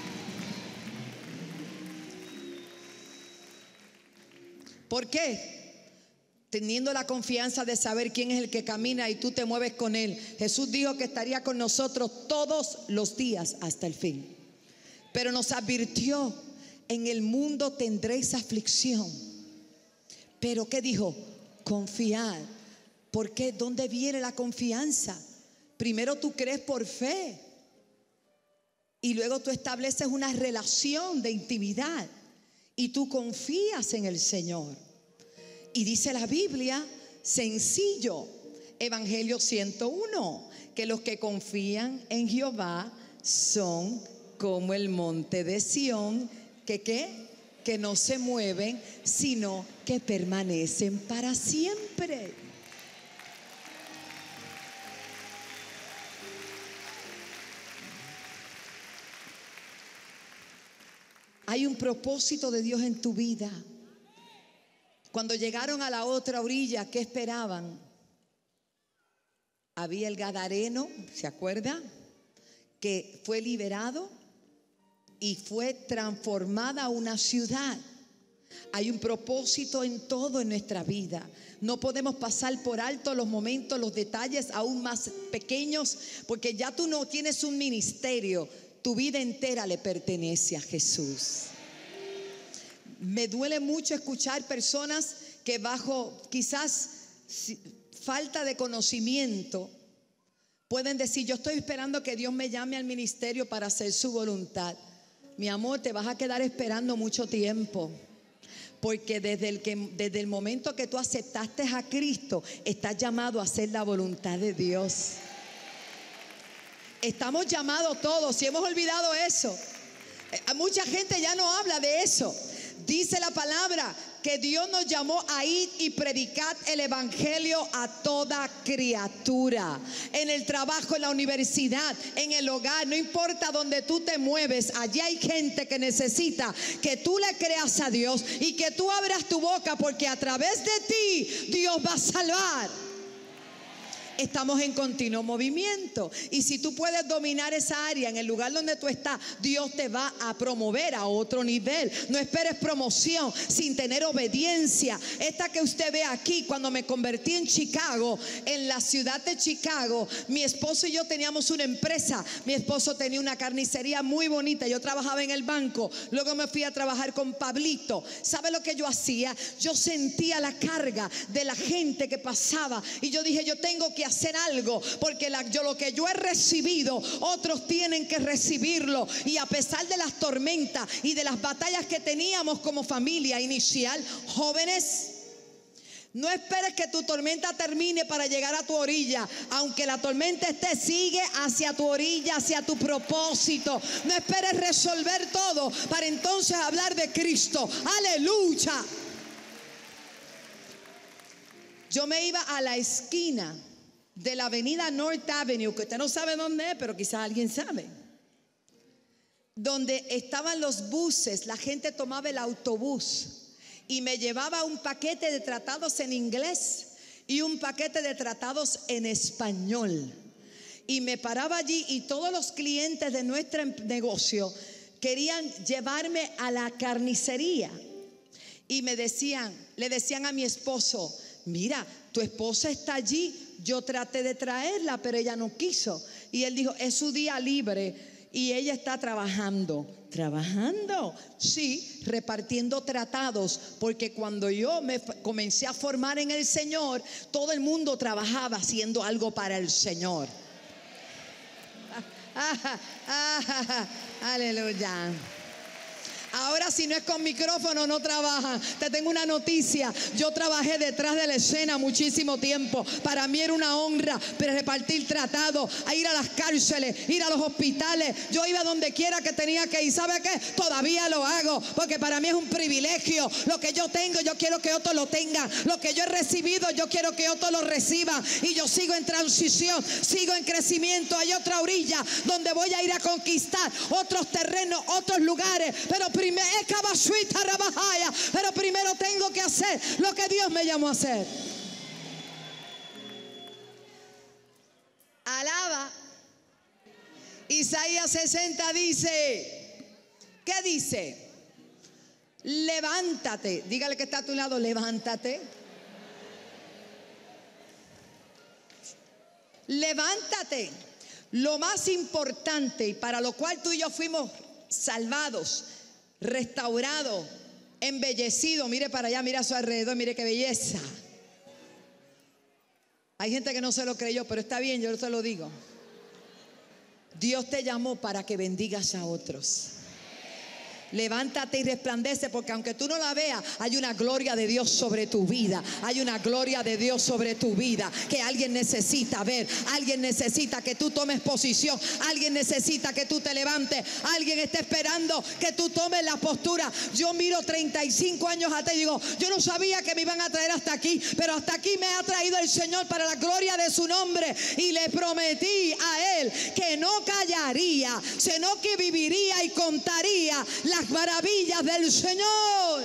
[SPEAKER 3] ¿Por qué? Teniendo la confianza de saber quién es el que camina y tú te mueves con él. Jesús dijo que estaría con nosotros todos los días hasta el fin. Pero nos advirtió: en el mundo tendréis aflicción. Pero ¿qué dijo? Confiad. ¿Por qué? ¿Dónde viene la confianza? Primero tú crees por fe y luego tú estableces una relación de intimidad. Y tú confías en el Señor. Y dice la Biblia, sencillo, Evangelio 101, que los que confían en Jehová son como el monte de Sión, que no se mueven, sino que permanecen para siempre. Hay un propósito de Dios en tu vida. Cuando llegaron a la otra orilla, ¿qué esperaban? Había el Gadareno, ¿se acuerda? que fue liberado y fue transformada una ciudad. Hay un propósito en todo en nuestra vida. No podemos pasar por alto los momentos, los detalles aún más pequeños, porque ya tú no tienes un ministerio, tu vida entera le pertenece a Jesús. Me duele mucho escuchar personas que bajo quizás falta de conocimiento pueden decir: yo estoy esperando que Dios me llame al ministerio para hacer su voluntad. Mi amor, te vas a quedar esperando mucho tiempo. Porque desde el momento que tú aceptaste a Cristo, estás llamado a hacer la voluntad de Dios. Estamos llamados todos, si hemos olvidado eso. Mucha gente ya no habla de eso. Dice la palabra que Dios nos llamó a ir y predicar el evangelio a toda criatura. En el trabajo, en la universidad, en el hogar, no importa donde tú te mueves, allí hay gente que necesita que tú le creas a Dios y que tú abras tu boca, porque a través de ti Dios va a salvar. Estamos en continuo movimiento, y si tú puedes dominar esa área en el lugar donde tú estás, Dios te va a promover a otro nivel. No esperes promoción sin tener obediencia. Esta que usted ve aquí, cuando me convertí en Chicago, en la ciudad de Chicago, mi esposo y yo teníamos una empresa. Mi esposo tenía una carnicería muy bonita, yo trabajaba en el banco, luego me fui a trabajar con Pablito. ¿Sabe lo que yo hacía? Yo sentía la carga de la gente que pasaba, y yo dije: yo tengo que hacer algo, porque lo que yo he recibido, otros tienen que recibirlo. Y a pesar de las tormentas y de las batallas que teníamos como familia inicial, jóvenes, no esperes que tu tormenta termine para llegar a tu orilla. Aunque la tormenta esté, sigue hacia tu orilla, hacia tu propósito. No esperes resolver todo para entonces hablar de Cristo. Aleluya. Yo me iba a la esquina de la avenida North Avenue, que usted no sabe dónde es, pero quizás alguien sabe, donde estaban los buses. La gente tomaba el autobús y me llevaba un paquete de tratados en inglés y un paquete de tratados en español, y me paraba allí, y todos los clientes de nuestro negocio querían llevarme a la carnicería, y le decían a mi esposo: mira, tu esposa está allí. Yo traté de traerla, pero ella no quiso. Y él dijo: es su día libre y ella está trabajando. ¿Trabajando? Sí, repartiendo tratados. Porque cuando yo me comencé a formar en el Señor, todo el mundo trabajaba haciendo algo para el Señor. Aleluya. Ahora, si no es con micrófono, no trabajan. Te tengo una noticia: yo trabajé detrás de la escena muchísimo tiempo. Para mí era una honra repartir tratados, a ir a las cárceles, ir a los hospitales. Yo iba donde quiera que tenía que ir. ¿Sabe qué? Todavía lo hago, porque para mí es un privilegio. Lo que yo tengo, yo quiero que otros lo tengan. Lo que yo he recibido, yo quiero que otros lo reciban. Y yo sigo en transición, sigo en crecimiento. Hay otra orilla donde voy a ir a conquistar otros terrenos, otros lugares. Pero primero tengo que hacer lo que Dios me llamó a hacer. Alaba. Isaías 60 dice, ¿qué dice? Levántate. Dígale que está a tu lado: levántate. Levántate. Lo más importante, y para lo cual tú y yo fuimos salvados, restaurado, embellecido. Mire para allá, mire a su alrededor, mire qué belleza. Hay gente que no se lo creyó, pero está bien, yo se lo digo. Dios te llamó para que bendigas a otros. Levántate y resplandece, porque aunque tú no la veas, hay una gloria de Dios sobre tu vida. Hay una gloria de Dios sobre tu vida que alguien necesita ver. Alguien necesita que tú tomes posición. Alguien necesita que tú te levantes. Alguien está esperando que tú tomes la postura. Yo miro 35 años atrás y digo: yo no sabía que me iban a traer hasta aquí, pero hasta aquí me ha traído el Señor para la gloria de su nombre. Y le prometí a Él que no callaría, sino que viviría y contaría las maravillas del Señor.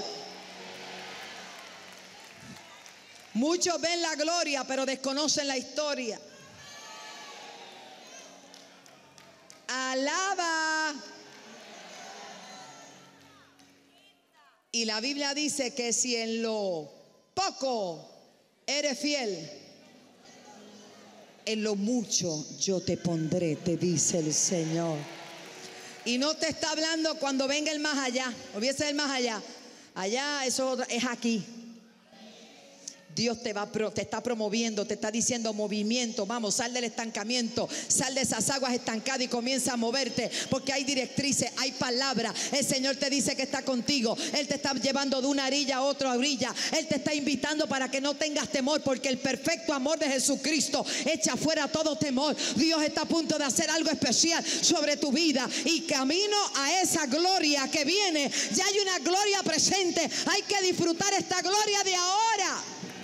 [SPEAKER 3] Muchos ven la gloria, pero desconocen la historia. alaba. Y la Biblia dice que si en lo poco eres fiel, en lo mucho yo te pondré, te dice el Señor. Y no te está hablando cuando venga el más allá. Olvídese del más allá. Allá eso es aquí. Dios te está promoviendo, te está diciendo movimiento. Vamos, sal del estancamiento, sal de esas aguas estancadas y comienza a moverte, porque hay directrices, hay palabras. El Señor te dice que está contigo. Él te está llevando de una orilla a otra orilla. Él te está invitando para que no tengas temor, porque el perfecto amor de Jesucristo echa fuera todo temor. Dios está a punto de hacer algo especial sobre tu vida, y camino a esa gloria que viene. Ya hay una gloria presente. Hay que disfrutar esta gloria de ahora.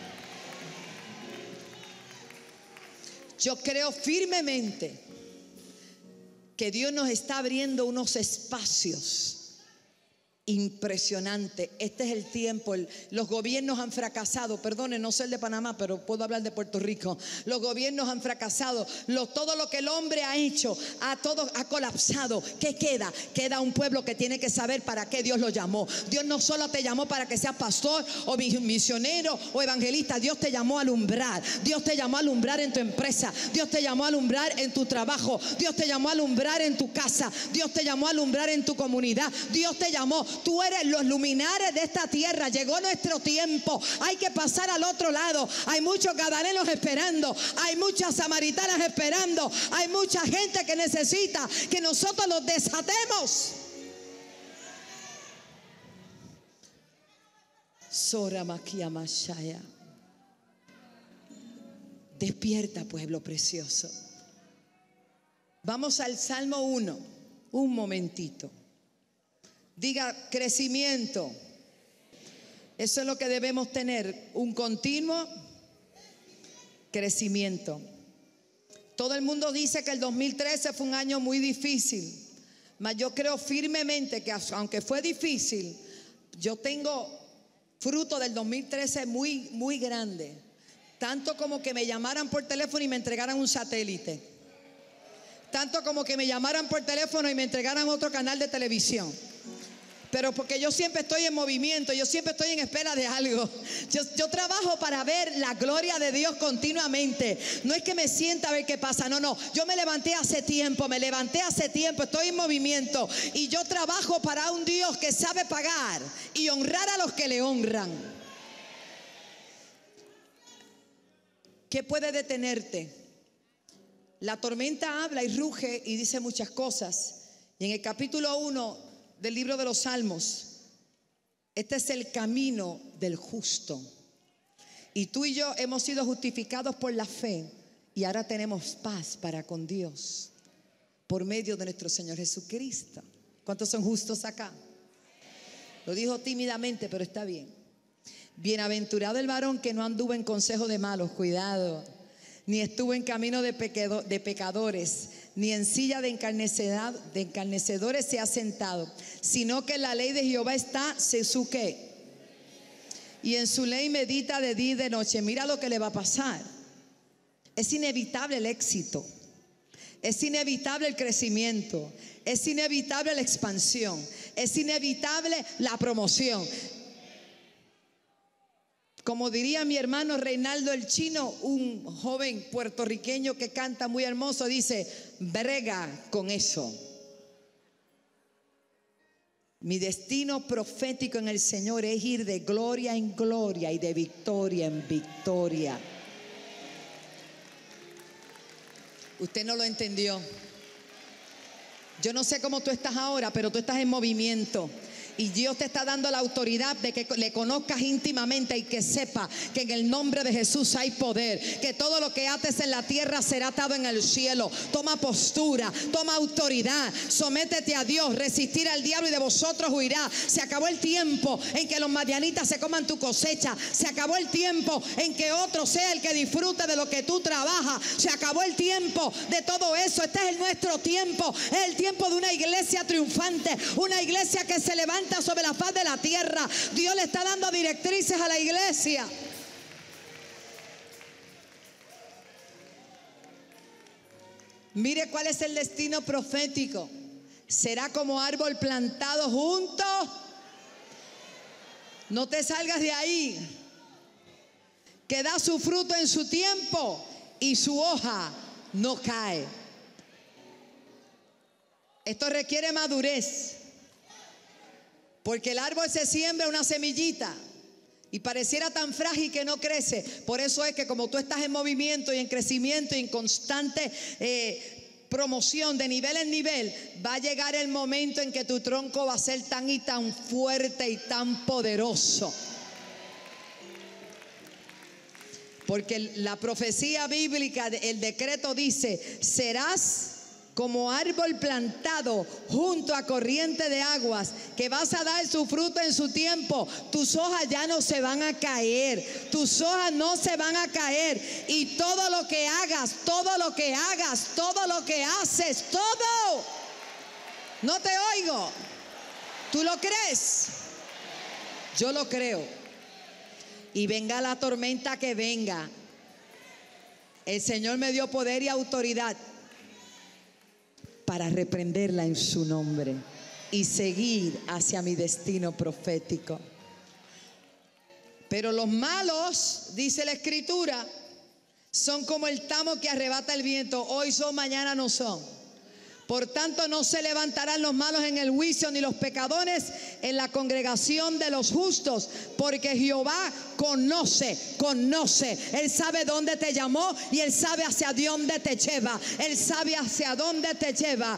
[SPEAKER 3] Yo creo firmemente que Dios nos está abriendo unos espacios impresionantes. Este es el tiempo. Los gobiernos han fracasado. Perdonen, no soy el de Panamá, pero puedo hablar de Puerto Rico. Los gobiernos han fracasado. Todo lo que el hombre ha hecho, todo ha colapsado. ¿Qué queda? Queda un pueblo que tiene que saber para qué Dios lo llamó. Dios no solo te llamó para que seas pastor o misionero o evangelista. Dios te llamó a alumbrar. Dios te llamó a alumbrar en tu empresa. Dios te llamó a alumbrar en tu trabajo. Dios te llamó a alumbrar en tu casa. Dios te llamó a alumbrar en tu comunidad. Dios te llamó. Tú eres los luminares de esta tierra. Llegó nuestro tiempo. Hay que pasar al otro lado. Hay muchos gadarenos esperando. Hay muchas samaritanas esperando. Hay mucha gente que necesita que nosotros los desatemos. Sora Maquia Mashaya. Despierta, pueblo precioso. Vamos al Salmo 1. Un momentito. Diga crecimiento. Eso es lo que debemos tener, un continuo crecimiento. Todo el mundo dice que el 2013 fue un año muy difícil, mas yo creo firmemente que aunque fue difícil, yo tengo fruto del 2013 muy, muy grande. Tanto como que me llamaran por teléfono y me entregaran un satélite. Tanto como que me llamaran por teléfono y me entregaran otro canal de televisión. Pero porque yo siempre estoy en movimiento, yo siempre estoy en espera de algo. Yo trabajo para ver la gloria de Dios continuamente. No es que me sienta a ver qué pasa, no. Yo me levanté hace tiempo, estoy en movimiento. Y yo trabajo para un Dios que sabe pagar y honrar a los que le honran. ¿Qué puede detenerte? La tormenta habla y ruge y dice muchas cosas. Y en el capítulo 1 del libro de los Salmos, este es el camino del justo. Y tú y yo hemos sido justificados por la fe y ahora tenemos paz para con Dios por medio de nuestro Señor Jesucristo. ¿Cuántos son justos acá? Lo dijo tímidamente, pero está bien. Bienaventurado el varón que no anduvo en consejo de malos, cuidado, ni estuvo en camino de pecadores, ni en silla de encarnecedores se ha sentado, sino que en la ley de Jehová está su qué, y en su ley medita de día y de noche. Mira lo que le va a pasar. Es inevitable el éxito, es inevitable el crecimiento, es inevitable la expansión, es inevitable la promoción. Como diría mi hermano Reinaldo el Chino, un joven puertorriqueño que canta muy hermoso, dice: brega con eso. Mi destino profético en el Señor es ir de gloria en gloria y de victoria en victoria. Usted no lo entendió. Yo no sé cómo tú estás ahora, pero tú estás en movimiento. Y Dios te está dando la autoridad de que le conozcas íntimamente y que sepa que en el nombre de Jesús hay poder. Que todo lo que ates en la tierra será atado en el cielo. Toma postura, toma autoridad, sométete a Dios. Resistir al diablo y de vosotros huirá. Se acabó el tiempo en que los madianitas se coman tu cosecha. Se acabó el tiempo en que otro sea el que disfrute de lo que tú trabajas. Se acabó el tiempo de todo eso. Este es nuestro tiempo. Es el tiempo de una iglesia triunfante, una iglesia que se levanta sobre la faz de la tierra. Dios le está dando directrices a la iglesia. Mire cuál es el destino profético. Será como árbol plantado junto. No te salgas de ahí. Que da su fruto en su tiempo y su hoja no cae. Esto requiere madurez. Porque el árbol se siembra una semillita y pareciera tan frágil que no crece. Por eso es que como tú estás en movimiento y en crecimiento y en constante promoción de nivel en nivel, va a llegar el momento en que tu tronco va a ser tan y tan fuerte y tan poderoso. Porque la profecía bíblica, el decreto dice: serás como árbol plantado junto a corriente de aguas, que vas a dar su fruto en su tiempo. Tus hojas ya no se van a caer, tus hojas no se van a caer. Y todo lo que hagas, todo lo que hagas, todo lo que haces, todo. No te oigo. ¿Tú lo crees? Yo lo creo. Y venga la tormenta que venga, el Señor me dio poder y autoridad para reprenderla en su nombre y seguir hacia mi destino profético. Pero los malos, dice la Escritura, son como el tamo que arrebata el viento. Hoy son, mañana no son. Por tanto, no se levantarán los malos en el juicio, ni los pecadores en la congregación de los justos, porque Jehová conoce. Él sabe dónde te llamó y Él sabe hacia dónde te lleva. Él sabe hacia dónde te lleva.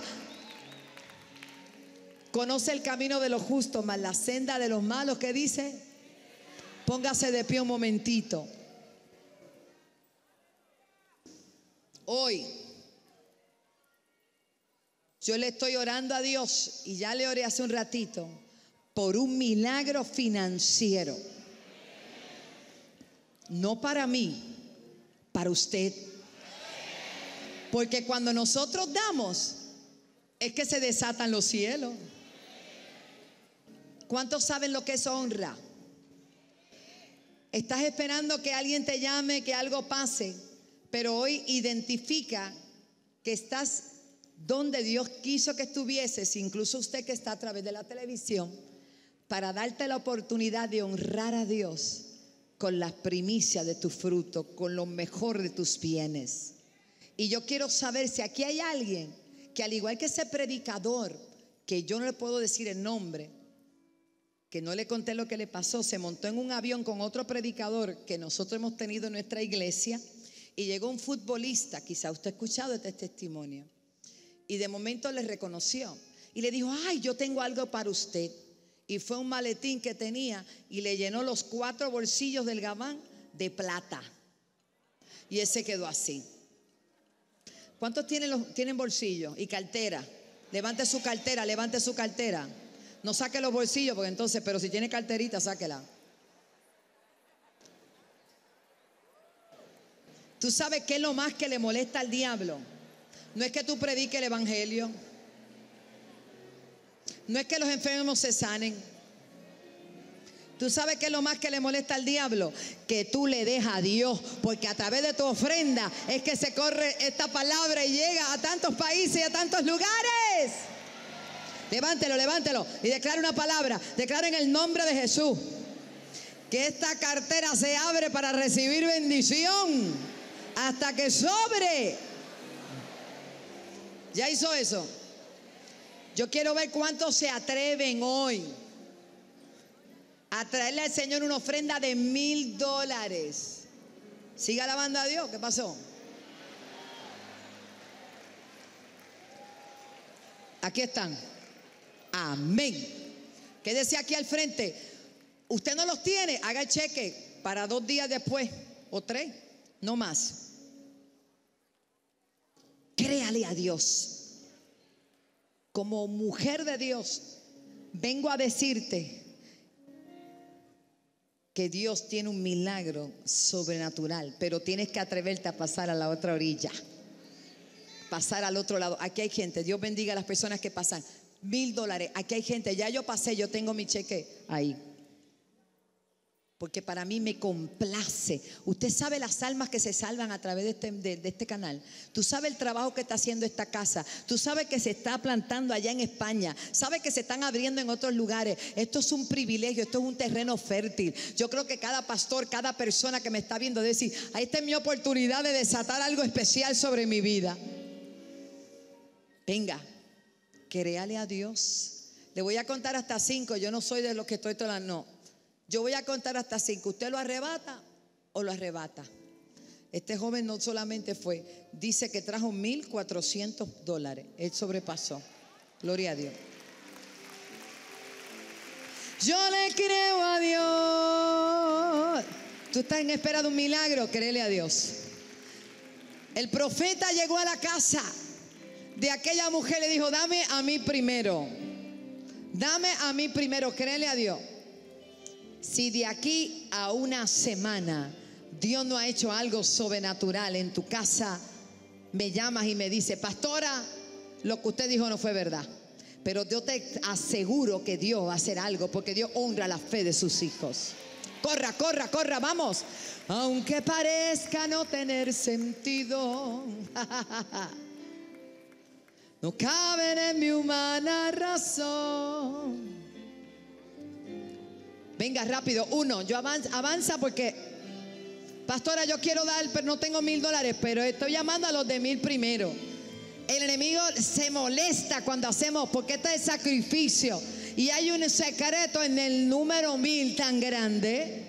[SPEAKER 3] Conoce el camino de los justos, mas la senda de los malos, ¿qué dice? Póngase de pie un momentito. Hoy yo le estoy orando a Dios, y ya le oré hace un ratito, por un milagro financiero. No para mí, para usted. Porque cuando nosotros damos, es que se desatan los cielos. ¿Cuántos saben lo que es honra? Estás esperando que alguien te llame, que algo pase, pero hoy identifica que estás donde Dios quiso que estuvieses, incluso usted que está a través de la televisión, para darte la oportunidad de honrar a Dios con las primicias de tu fruto, con lo mejor de tus bienes. Y yo quiero saber si aquí hay alguien que, al igual que ese predicador, que yo no le puedo decir el nombre, que no le conté lo que le pasó, se montó en un avión con otro predicador que nosotros hemos tenido en nuestra iglesia, y llegó un futbolista, quizá usted ha escuchado este testimonio, y de momento le reconoció y le dijo: ay, yo tengo algo para usted. Y fue un maletín que tenía y le llenó los 4 bolsillos del gabán de plata. Y él se quedó así. ¿Cuántos tienen bolsillos y cartera? Levante su cartera, levante su cartera. No saque los bolsillos, porque entonces, pero si tiene carterita, sáquela. ¿Tú sabes qué es lo más que le molesta al diablo? No es que tú prediques el evangelio. No es que los enfermos se sanen. ¿Tú sabes qué es lo más que le molesta al diablo? Que tú le des a Dios, porque a través de tu ofrenda es que se corre esta palabra y llega a tantos países y a tantos lugares. Levántelo, levántelo y declara una palabra. Declara en el nombre de Jesús que esta cartera se abre para recibir bendición hasta que sobre. ¿Ya hizo eso? Yo quiero ver cuántos se atreven hoy a traerle al Señor una ofrenda de $1000. Siga alabando a Dios. ¿Qué pasó? Aquí están. Amén. Quédese aquí al frente. Usted no los tiene, haga el cheque para 2 días después o 3, no más. Créale a Dios. Como mujer de Dios, vengo a decirte que Dios tiene un milagro sobrenatural, pero tienes que atreverte a pasar a la otra orilla, pasar al otro lado. Aquí hay gente, Dios bendiga a las personas que pasan. $1000. Aquí hay gente, ya yo pasé, yo tengo mi cheque ahí. porque para mí me complace. Usted sabe las almas que se salvan a través de este canal. Tú sabes el trabajo que está haciendo esta casa. Tú sabes que se está plantando allá en España. Sabes que se están abriendo en otros lugares. Esto es un privilegio, esto es un terreno fértil. Yo creo que cada pastor, cada persona que me está viendo debe decir, esta es mi oportunidad de desatar algo especial sobre mi vida. Venga, créale a Dios. Le voy a contar hasta 5. Yo no soy de los que estoy toda no. Yo voy a contar hasta 5. ¿Usted lo arrebata o lo arrebata? Este joven no solamente fue, dice que trajo $1,400. Él sobrepasó. Gloria a Dios. Yo le creo a Dios. Tú estás en espera de un milagro, créele a Dios. El profeta llegó a la casa de aquella mujer y le dijo, dame a mí primero. Dame a mí primero, créele a Dios. Si de aquí a una semana Dios no ha hecho algo sobrenatural en tu casa, me llamas y me dice, pastora, lo que usted dijo no fue verdad. Pero yo te aseguro que Dios va a hacer algo, porque Dios honra la fe de sus hijos. Corra, corra, corra, vamos. Aunque parezca no tener sentido, no caben en mi humana razón. Venga, rápido. 1, yo avanza porque, pastora, yo quiero dar, pero no tengo $1,000, pero estoy llamando a los de 1,000 primero. El enemigo se molesta cuando hacemos, porque este es sacrificio. Y hay un secreto en el número 1,000 tan grande.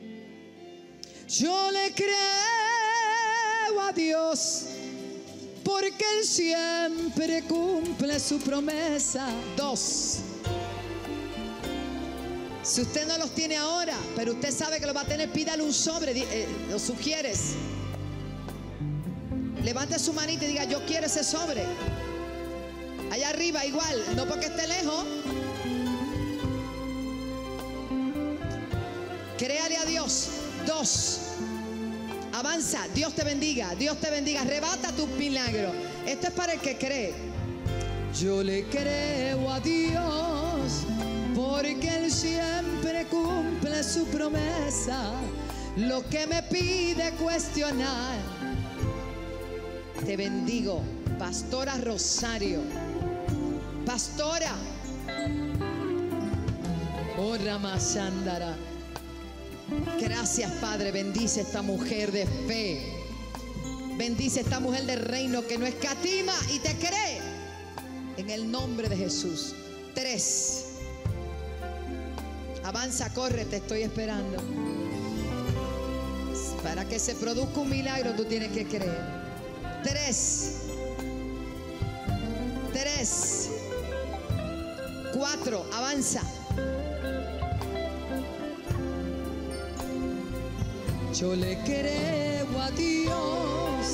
[SPEAKER 3] Yo le creo a Dios, porque Él siempre cumple su promesa. 2. Si usted no los tiene ahora, pero usted sabe que los va a tener, pídale un sobre, lo sugieres. Levante su manita y diga, yo quiero ese sobre. Allá arriba igual, no porque esté lejos. Créale a Dios. 2. Avanza, Dios te bendiga, Dios te bendiga. Arrebata tu milagro. Esto es para el que cree. Yo le creo a Dios, porque Él siempre cumple su promesa. Lo que me pide cuestionar. Te bendigo, pastora Rosario. Pastora. Oh, Ramashandara. Gracias, Padre. Bendice esta mujer de fe. Bendice esta mujer del reino que no escatima y te cree. En el nombre de Jesús. 3. Avanza, corre, te estoy esperando. Para que se produzca un milagro, tú tienes que creer. 3. 4. Avanza. Yo le creo a Dios.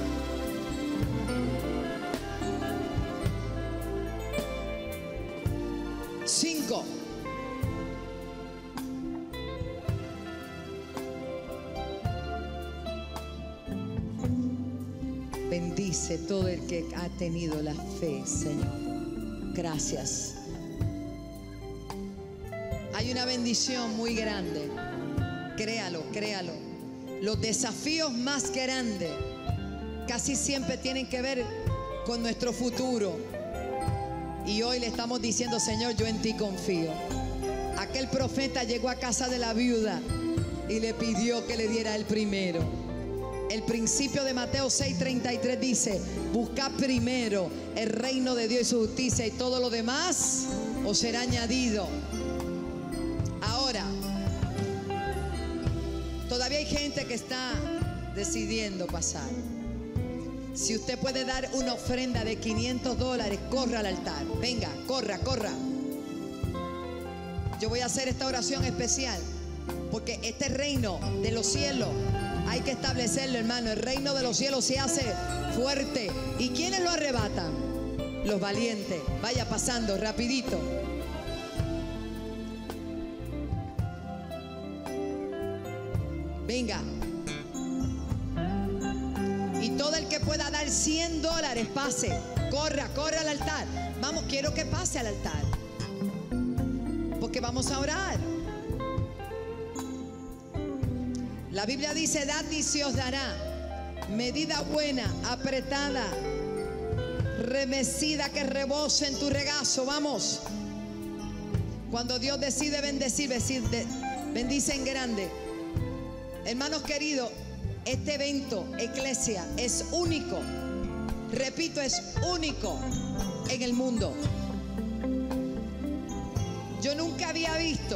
[SPEAKER 3] 5. Bendice todo el que ha tenido la fe, Señor. Gracias. Hay una bendición muy grande. Créalo, créalo. Los desafíos más grandes casi siempre tienen que ver con nuestro futuro. Y hoy le estamos diciendo, Señor, yo en ti confío. Aquel profeta llegó a casa de la viuda y le pidió que le diera el primero. El principio de Mateo 6:33 dice, buscad primero el reino de Dios y su justicia, y todo lo demás os será añadido. Ahora, todavía hay gente que está decidiendo pasar. Si usted puede dar una ofrenda de $500, corra al altar. Venga, corra, corra. Yo voy a hacer esta oración especial, porque este reino de los cielos hay que establecerlo, hermano. El reino de los cielos se hace fuerte. ¿Y quiénes lo arrebatan? Los valientes. Vaya pasando rapidito. Venga. Y todo el que pueda dar $100, pase. Corra, corre al altar. Vamos, quiero que pase al altar, porque vamos a orar. La Biblia dice: dad y se os dará, medida buena, apretada, remecida, que rebose en tu regazo. Vamos. Cuando Dios decide bendecir, bendice en grande. Hermanos queridos, este evento, Iglesia, es único. Repito, es único en el mundo. Yo nunca había visto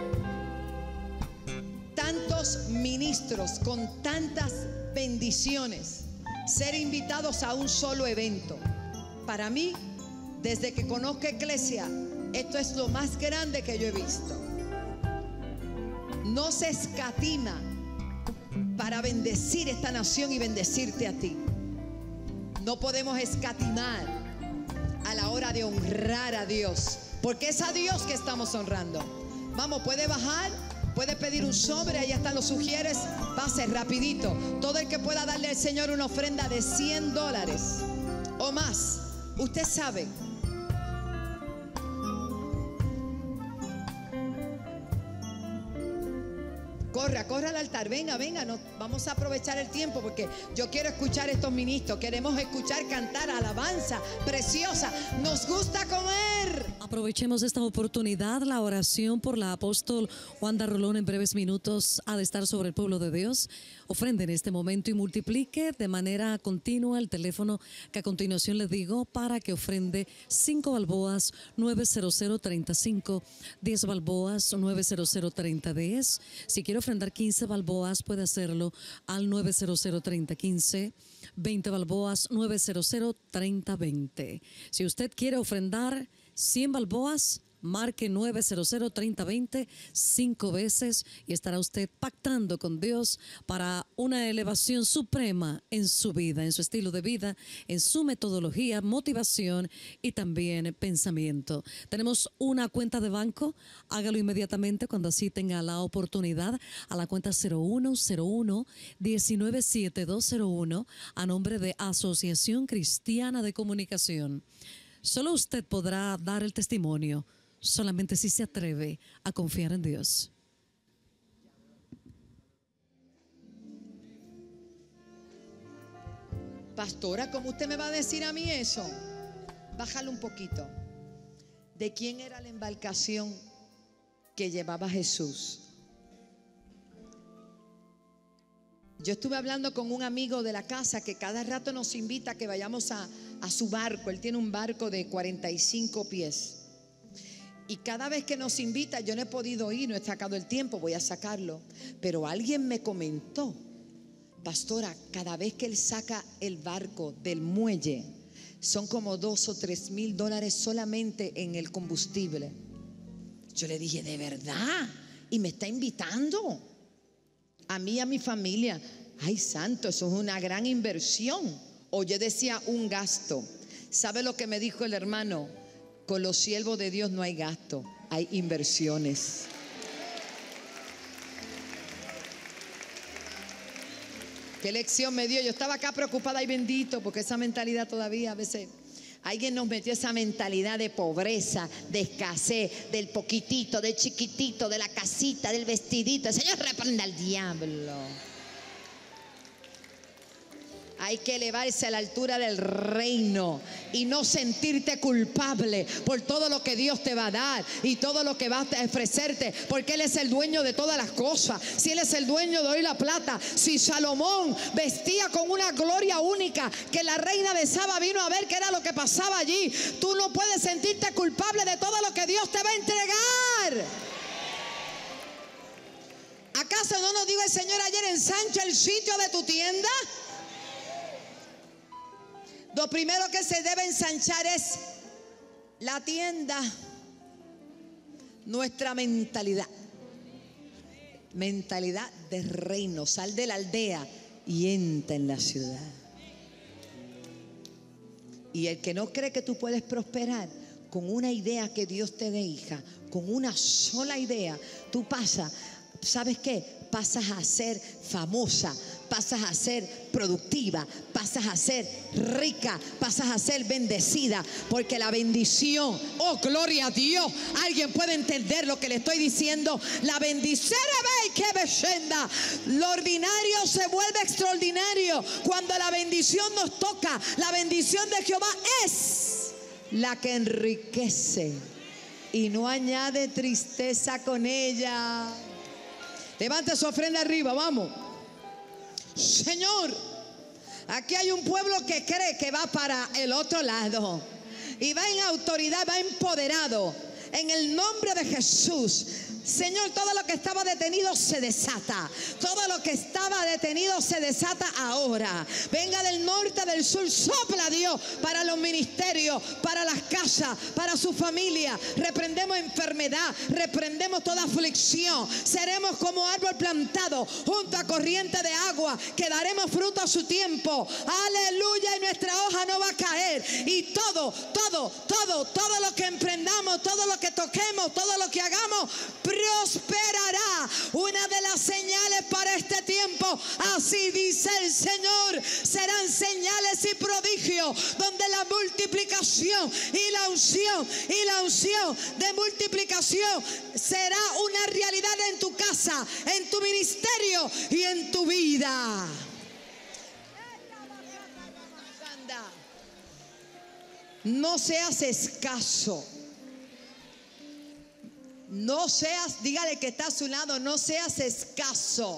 [SPEAKER 3] tantos ministros con tantas bendiciones ser invitados a un solo evento. Para mí, desde que conozco Iglesia, esto es lo más grande que yo he visto. No se escatima para bendecir esta nación y bendecirte a ti. No podemos escatimar a la hora de honrar a Dios, porque es a Dios que estamos honrando. Vamos, puede bajar, puede pedir un sobre, ahí están los sugieres. Pase rapidito. Todo el que pueda darle al Señor una ofrenda de $100 o más, usted sabe. Corra al altar, venga, vamos a aprovechar el tiempo, porque yo quiero escuchar a estos ministros, queremos escuchar cantar alabanza preciosa, nos gusta comer.
[SPEAKER 5] Aprovechemos esta oportunidad. La oración por la apóstol Wanda Rolón en breves minutos ha de estar sobre el pueblo de Dios. Ofrende en este momento y multiplique de manera continua el teléfono que a continuación le digo para que ofrende. 5 balboas 90035, 10 balboas 9003010. Si quiere ofrendar 15 balboas puede hacerlo al 9003015, 20 balboas 9003020. Si usted quiere ofrendar 100 balboas, marque 9003020 5 veces y estará usted pactando con Dios para una elevación suprema en su vida, en su estilo de vida, en su metodología, motivación y también pensamiento. Tenemos una cuenta de banco, hágalo inmediatamente cuando así tenga la oportunidad, a la cuenta 0101-197201 a nombre de Asociación Cristiana de Comunicación. Solo usted podrá dar el testimonio, solamente si se atreve a confiar en Dios.
[SPEAKER 3] Pastora, ¿cómo usted me va a decir a mí eso? Bájalo un poquito. ¿De quién era la embarcación que llevaba Jesús? Yo estuve hablando con un amigo de la casa que cada rato nos invita a que vayamos a su barco. Él tiene un barco de 45 pies. Y cada vez que nos invita, yo no he podido ir, no he sacado el tiempo, voy a sacarlo. Pero alguien me comentó: pastora, cada vez que él saca el barco del muelle, son como $2,000 o $3,000 solamente en el combustible. Yo le dije: ¿de verdad? ¿Y me está invitando? A mí y a mi familia. Ay, santo, eso es una gran inversión. O yo decía un gasto. ¿Sabe lo que me dijo el hermano? Con los siervos de Dios no hay gasto, hay inversiones. ¿Qué lección me dio? Yo estaba acá preocupada y bendito, porque esa mentalidad todavía a veces... Alguien nos metió esa mentalidad de pobreza, de escasez, del poquitito, del chiquitito, de la casita, del vestidito. El Señor reprenda al diablo. Hay que elevarse a la altura del reino y no sentirte culpable por todo lo que Dios te va a dar y todo lo que va a ofrecerte, porque Él es el dueño de todas las cosas. Si Él es el dueño de oro y la plata, si Salomón vestía con una gloria única que la reina de Saba vino a ver qué era lo que pasaba allí, tú no puedes sentirte culpable de todo lo que Dios te va a entregar. ¿Acaso no nos dijo el Señor ayer: ensancha el sitio de tu tienda? Lo primero que se debe ensanchar es la tienda, nuestra mentalidad. Mentalidad de reino. Sal de la aldea y entra en la ciudad. Y el que no cree que tú puedes prosperar con una idea que Dios te dé, hija, con una sola idea, tú pasas, ¿sabes qué? Pasas a ser famosa, pasas a ser productiva, pasas a ser rica, pasas a ser bendecida, porque la bendición, oh gloria a Dios, alguien puede entender lo que le estoy diciendo, la bendición que beshenda. Lo ordinario se vuelve extraordinario cuando la bendición nos toca. La bendición de Jehová es la que enriquece y no añade tristeza con ella. Levante su ofrenda arriba, vamos. Señor, aquí hay un pueblo que cree que va para el otro lado y va en autoridad, va empoderado. En el nombre de Jesús, Señor, todo lo que estaba detenido se desata. Todo lo que estaba detenido se desata ahora. Venga del norte, del sur, sopla Dios para los ministerios, para las casas, para su familia. Reprendemos enfermedad, reprendemos toda aflicción. Seremos como árbol plantado junto a corriente de agua, que daremos fruto a su tiempo. Aleluya, y nuestra hoja no va a caer. Y todo lo que emprendamos, todo lo que toquemos, todo lo que hagamos, prosperará. Una de las señales para este tiempo, así dice el Señor, serán señales y prodigios, donde la multiplicación y la unción de multiplicación será una realidad en tu casa, en tu ministerio y en tu vida. No seas escaso. No seas, dígale que está a su lado, no seas escaso.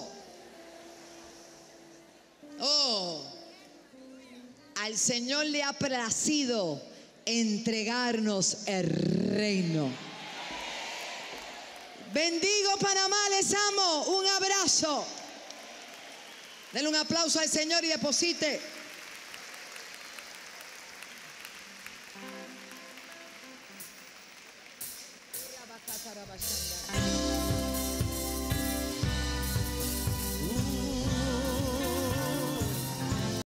[SPEAKER 3] Oh, al Señor le ha placido entregarnos el reino. Bendigo Panamá, les amo. Un abrazo. Denle un aplauso al Señor y deposite. Carabashanda.